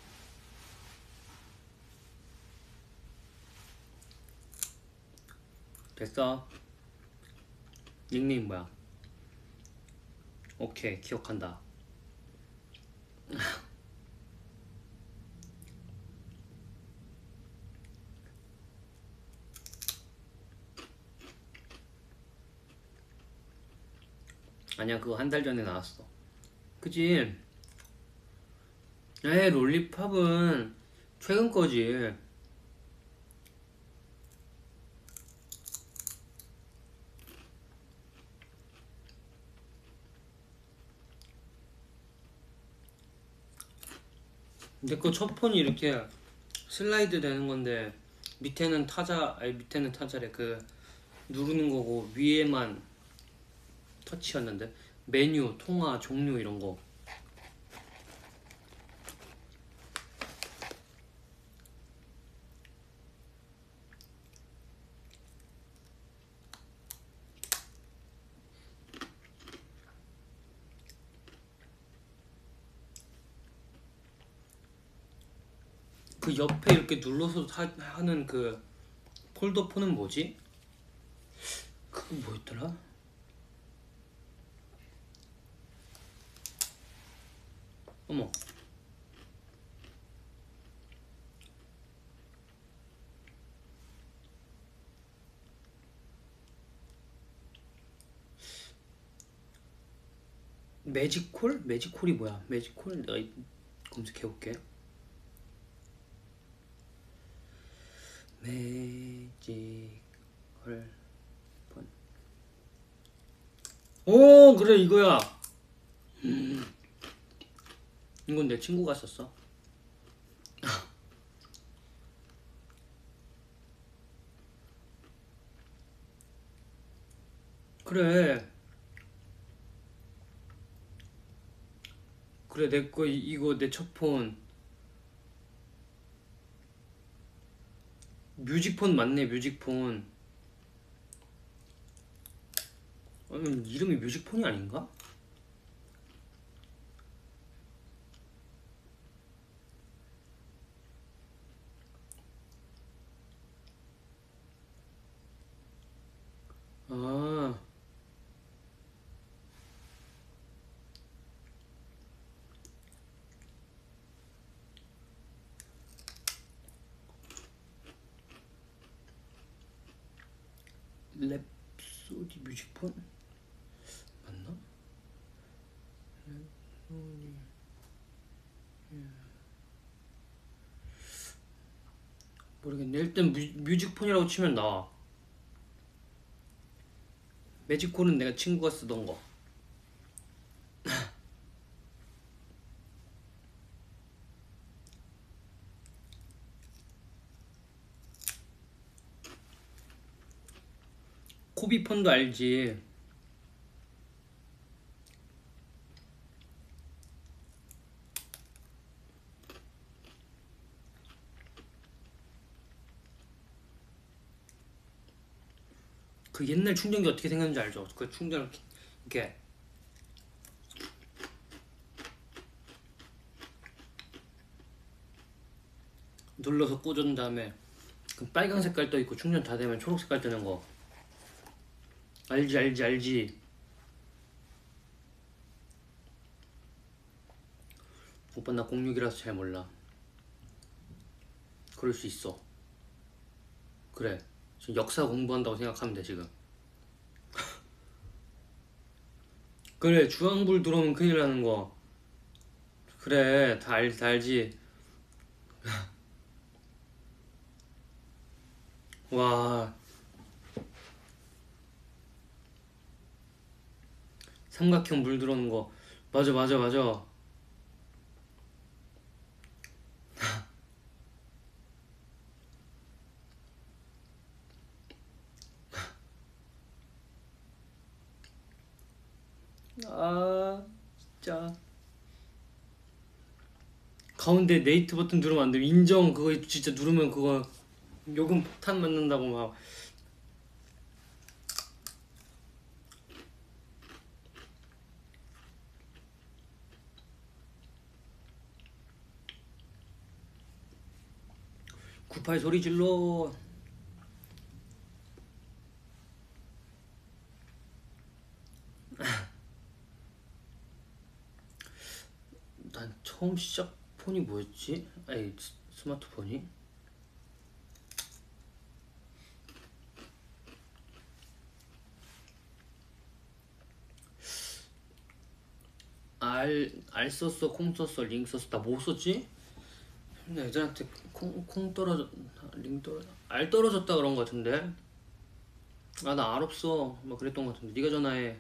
됐어. 닉네임 뭐야? 오케이 기억한다. 아니야 그거 한 달 전에 나왔어. 그치? 에이 롤리팝은 최근 거지. 근데 그 첫 폰이 이렇게 슬라이드 되는 건데 밑에는 타자, 아니 밑에는 타자래. 그 누르는 거고 위에만 터치였는데 메뉴, 통화, 종류 이런 거. 그 옆에 이렇게 눌러서 하, 하는 그 폴더폰은 뭐지? 그거 뭐였더라? 어머. 매직콜? 매직콜이 뭐야? 매직콜? 내가 검색해볼게. 매직콜 폰. 오 그래 이거야. 음. 이건 내 친구가 썼어. 그래 그래 내 거 이거 내 첫 폰 뮤직폰 맞네 뮤직폰. 아니 이름이 뮤직폰이 아닌가? 아 랩소디 뮤직폰 맞나? 랩소디 모르겠네. 일단 뮤, 뮤직폰이라고 치면 나와. 매직콜은 내가 친구가 쓰던 거. 코비폰도 알지. 그 옛날 충전기 어떻게 생겼는지 알죠? 그 충전 이렇게 눌러서 꽂은 다음에 그 빨간 색깔 떠 있고 충전 다 되면 초록 색깔 뜨는 거. 알지 알지 알지. 오빠 나 공육이라서 잘 몰라. 그럴 수 있어. 그래 지금 역사 공부한다고 생각하면 돼 지금. 그래 주황불 들어오면 큰일 나는 거. 그래 다, 알, 다 알지. 와 삼각형 물 들어오는 거. 맞아 맞아 맞아. 아 진짜 가운데 네이트 버튼 누르면 안 돼. 인정 그거 진짜 누르면 그거 요금 폭탄 맞는다고 막. 구팔 소리 질러. 난 처음 시작 폰이 뭐였지? 아니 스- 스마트폰이? 알, 알 썼어, 콩 썼어, 링 썼어. 나 뭐 썼지? 근데 애들한테 콩, 콩 떨어졌, 링 떨어졌, 알 떨어졌다 그런 거 같은데? 아, 나 알 없어. 막 그랬던 거 같은데. 네가 전화해.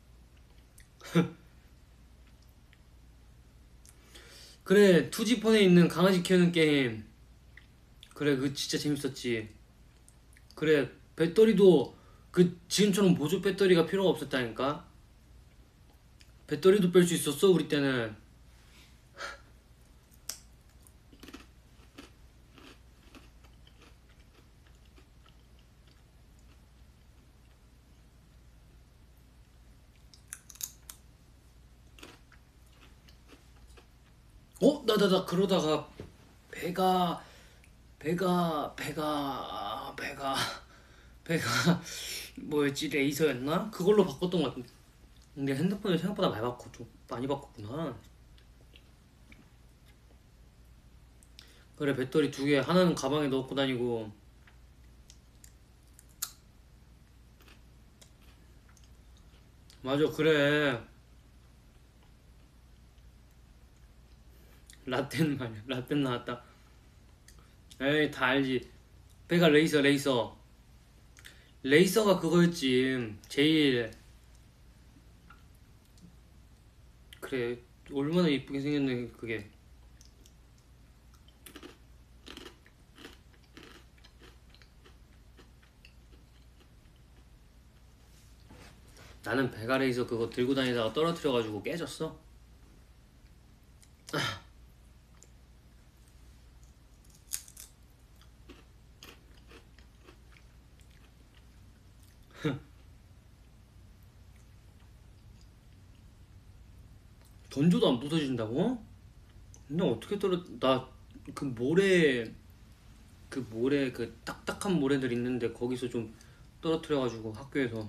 그래, 투지폰에 있는 강아지 키우는 게임. 그래, 그거 진짜 재밌었지. 그래, 배터리도 그 지금처럼 보조 배터리가 필요가 없었다니까? 배터리도 뺄 수 있었어, 우리 때는. 어? 나, 나, 나, 그러다가 배가, 배가, 배가, 배가, 배가, 뭐였지? 레이저였나? 그걸로 바꿨던 것 같은데. 근데 핸드폰을 생각보다 많이 바꿨, 좀 많이 바꿨구나. 그래, 배터리 두 개, 하나는 가방에 넣고 다니고. 맞아, 그래. 라떼는 말이야. 라떼 나왔다. 에이, 다 알지. 배가 레이서, 레이서. 레이서가 그거였지. 제일, 그래. 얼마나 이쁘게 생겼네, 그게. 나는 배가레에서 그거 들고 다니다가 떨어뜨려가지고 깨졌어. 던져도 안 부서진다고? 근데 어떻게 떨어? 나 그 모래 그 모래 그 딱딱한 모래들 있는데 거기서 좀 떨어뜨려가지고 학교에서.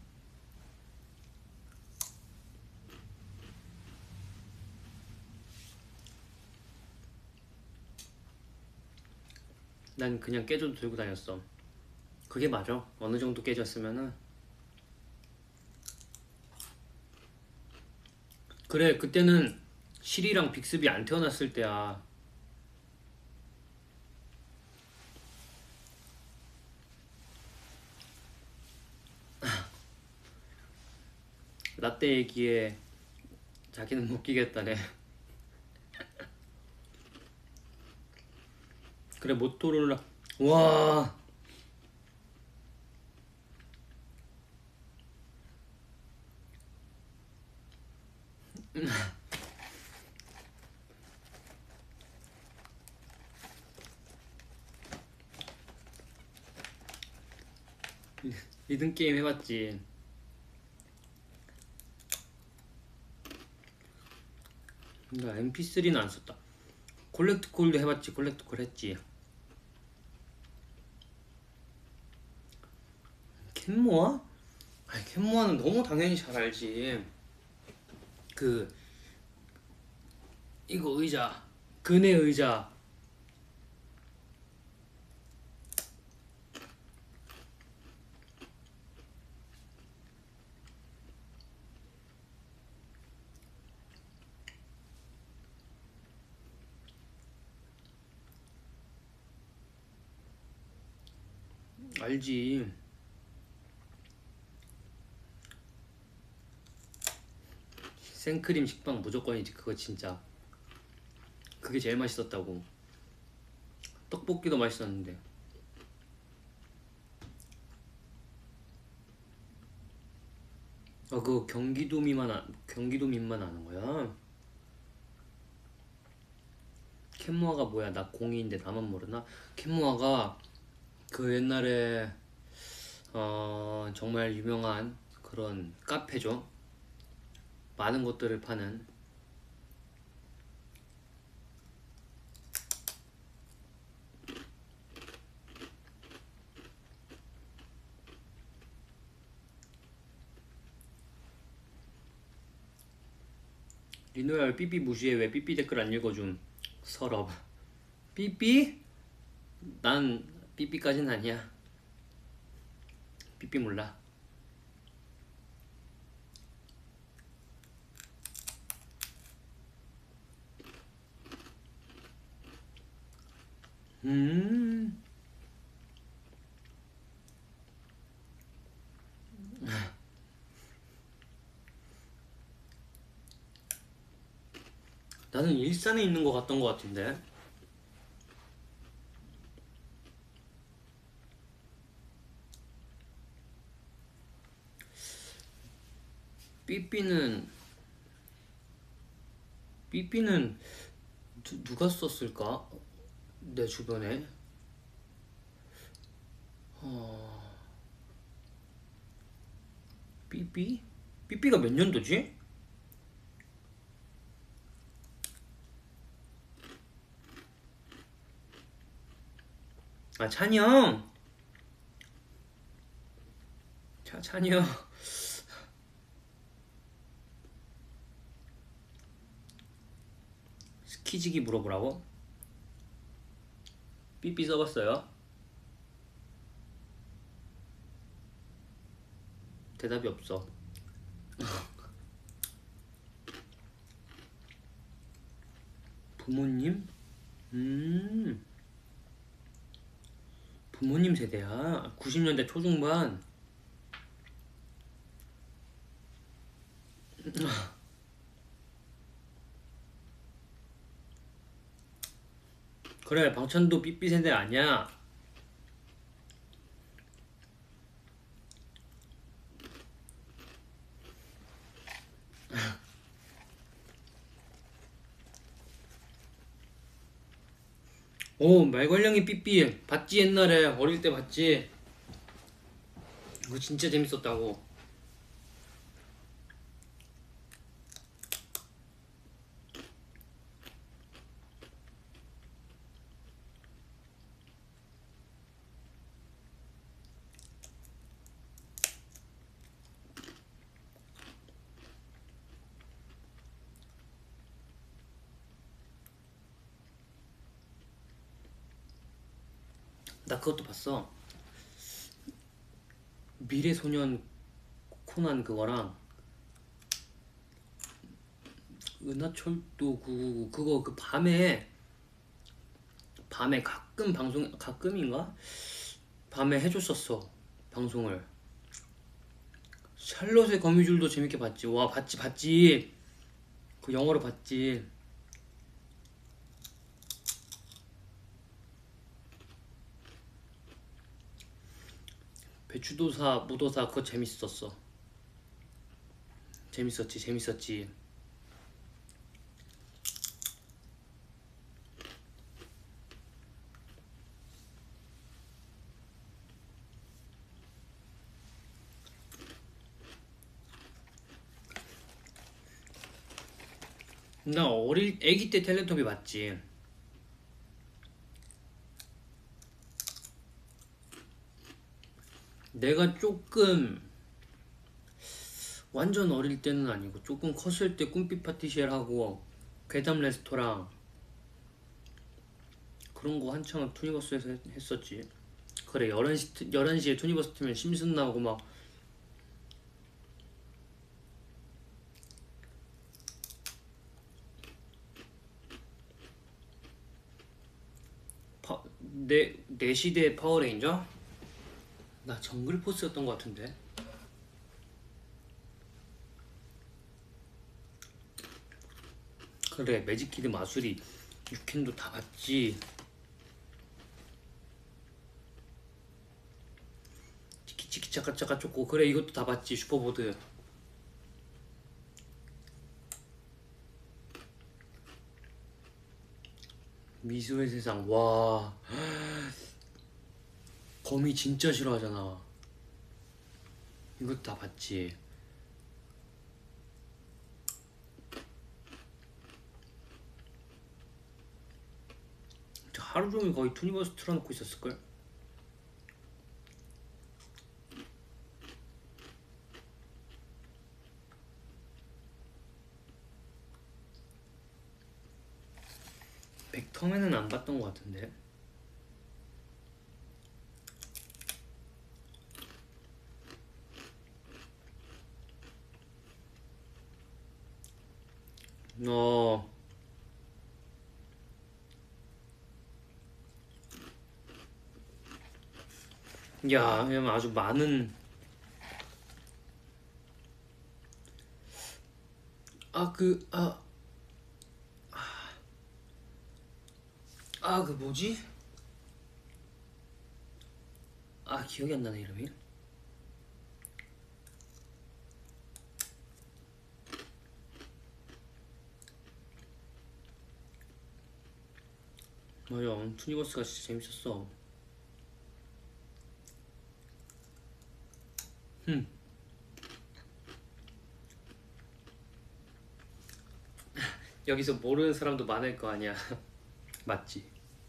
난 그냥 깨져도 들고 다녔어. 그게 맞아. 어느 정도 깨졌으면은. 그래, 그때는 실이랑 빅스비 안 태어났을 때야. 라떼 얘기에 자기는 못 끼겠다네. 그래, 모토로라. 와. 리듬 게임 해봤지. 나 엠피쓰리는 안 썼다. 콜렉트 콜도 해봤지. 콜렉트 콜 했지. 캔모아? 아니, 캔모아는 너무 당연히 잘 알지. 그 이거 의자, 그네 의자. 알지. 생크림 식빵 무조건이지. 그거 진짜 그게 제일 맛있었다고. 떡볶이도 맛있었는데. 아, 그거 경기도민만 아, 경기도민만 아는 거야? 캔모아가 뭐야? 나 공이인데 나만 모르나? 캔모아가 그 옛날에 어 정말 유명한 그런 카페죠. 많은 것들을 파는. 리노야 왜 삐삐 무시해? 왜 삐삐 댓글 안 읽어줌? 서럽. 삐삐? 난 삐삐까진 아니야. 삐삐 몰라. 음. 나는 일산에 있는 것 같던 것 같은데. 삐삐는 삐삐는 누, 누가 썼을까? 내 주변에. 어... 삐삐? 삐삐가 몇 년도지? 아, 찬이 형! 차, 찬이 형. 스키지기 물어보라고? 삐삐 써봤어요? 대답이 없어. 부모님? 음. 부모님 세대야. 구십 년대 초중반. 그래, 방천도 삐삐 세대 아니야. 오, 말괄량이 삐삐 봤지? 옛날에 어릴 때 봤지? 그거 진짜 재밌었다고. 나 그것도 봤어. 미래소년 코난 그거랑 은하철도 구구구 그거 그 밤에 밤에 가끔 방송 가끔인가? 밤에 해줬었어 방송을. 샬롯의 거미줄도 재밌게 봤지. 와 봤지 봤지. 그 영어로 봤지. 배추도사 무도사 그거 재밌었어. 재밌었지 재밌었지. 나 어릴 애기 때 텔레토비 봤지. 내가 조금 완전 어릴 때는 아니고 조금 컸을 때 꿈빛 파티시엘하고 괴담 레스토랑 그런 거 한창 투니버스에서 했- 했었지. 그래 열한 시 열한 시에 투니버스 틀면 심슨 나오고 막 파, 내, 내 시대의 파워레인저? 나 정글포스였던 것 같은데. 그래 매직키드 마술이 유캔도 다 봤지. 치키치키 차카차카 초코 그래 이것도 다 봤지. 슈퍼보드. 미소의 세상 와 거미 진짜 싫어하잖아. 이것도 다 봤지. 하루 종일 거의 투니버스 틀어놓고 있었을걸? 백텀에는 안 봤던 것 같은데. 어, 야, 그냥 아주 많은, 아, 그, 아, 아, 그 뭐지? 아, 기억이 안 나네, 이름이. 맞아, 투니버스가 진짜 재밌었어. 흠, 여기서 모르는 사람도 많을 거 아니야. 맞지?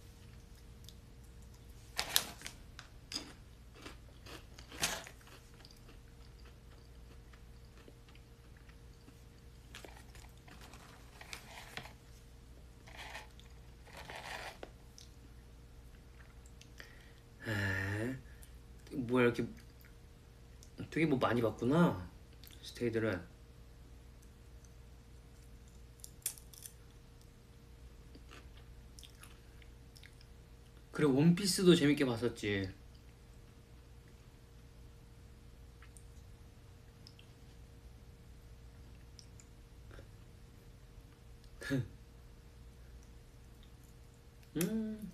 에, 뭐야, 이렇게 되게 뭐 많이 봤구나. 스테이들은. 그래, 원피스도 재밌게 봤었지. 음,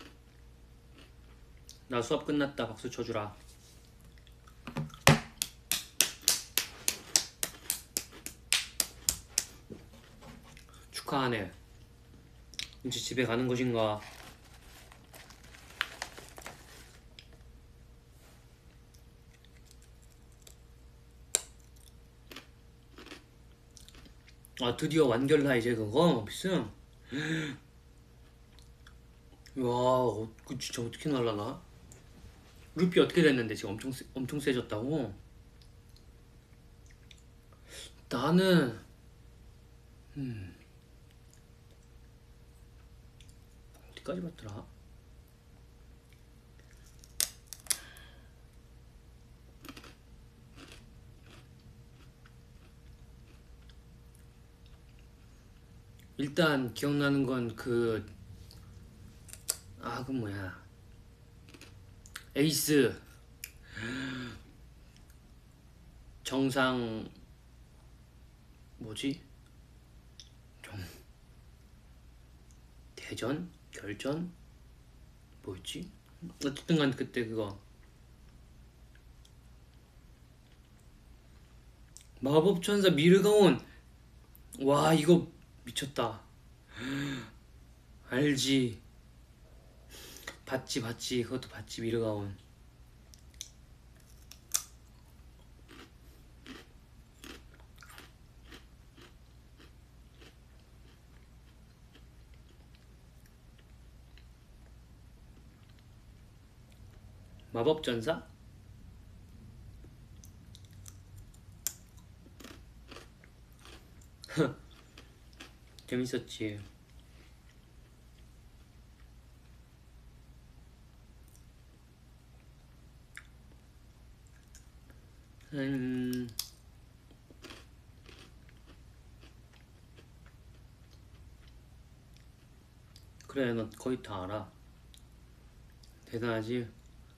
나 수업 끝났다. 박수 쳐주라. 축하하네. 이제 집에 가는 것인가? 아 드디어 완결나 이제 그거 필승. 와, 어, 그 진짜 어떻게 날라나? 루피 어떻게 됐는데 지금 엄청 세, 엄청 세졌다고? 나는 음 어디까지 봤더라? 일단 기억나는 건 그 아 그 뭐야 에이스 정상 뭐지? 정 대전? 결전? 뭐였지? 어쨌든 간 그때 그거 마법천사 미르가온. 와 이거 미쳤다. 알지. 봤지 봤지 그것도 봤지 미르가온. 마법전사? 재밌었지. 음 그래 너 거의 다 알아. 대단하지.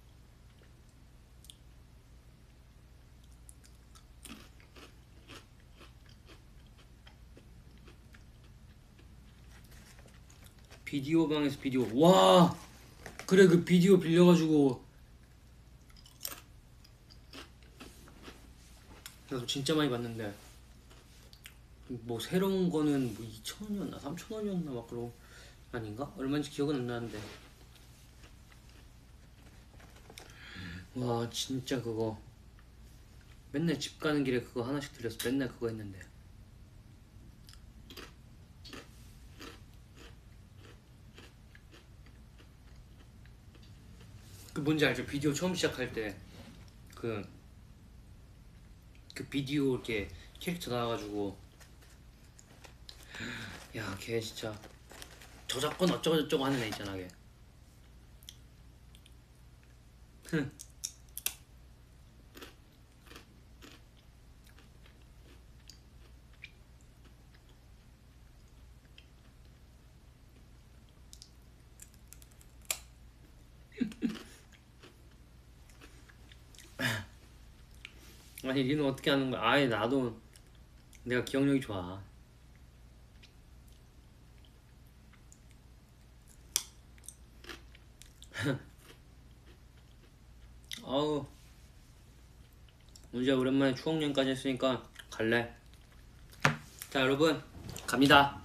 비디오 방에서 비디오. 와 그래 그 비디오 빌려가지고 나도 진짜 많이 봤는데 뭐 새로운 거는 뭐 이천 원이었나 삼천 원이었나 막 그러고 아닌가? 얼마인지 기억은 안 나는데 와 진짜 그거 맨날 집 가는 길에 그거 하나씩 들려서 맨날 그거 했는데 그 뭔지 알죠? 비디오 처음 시작할 때 그 그 비디오 이렇게 캐릭터 나와가지고 야 걔 진짜 저작권 어쩌고 저쩌고 하는 애 있잖아 걔. 아니 니는 어떻게 하는 거야? 아예 나도 내가 기억력이 좋아. 아우 언제 오랜만에 추억여행까지 했으니까 갈래. 자 여러분 갑니다.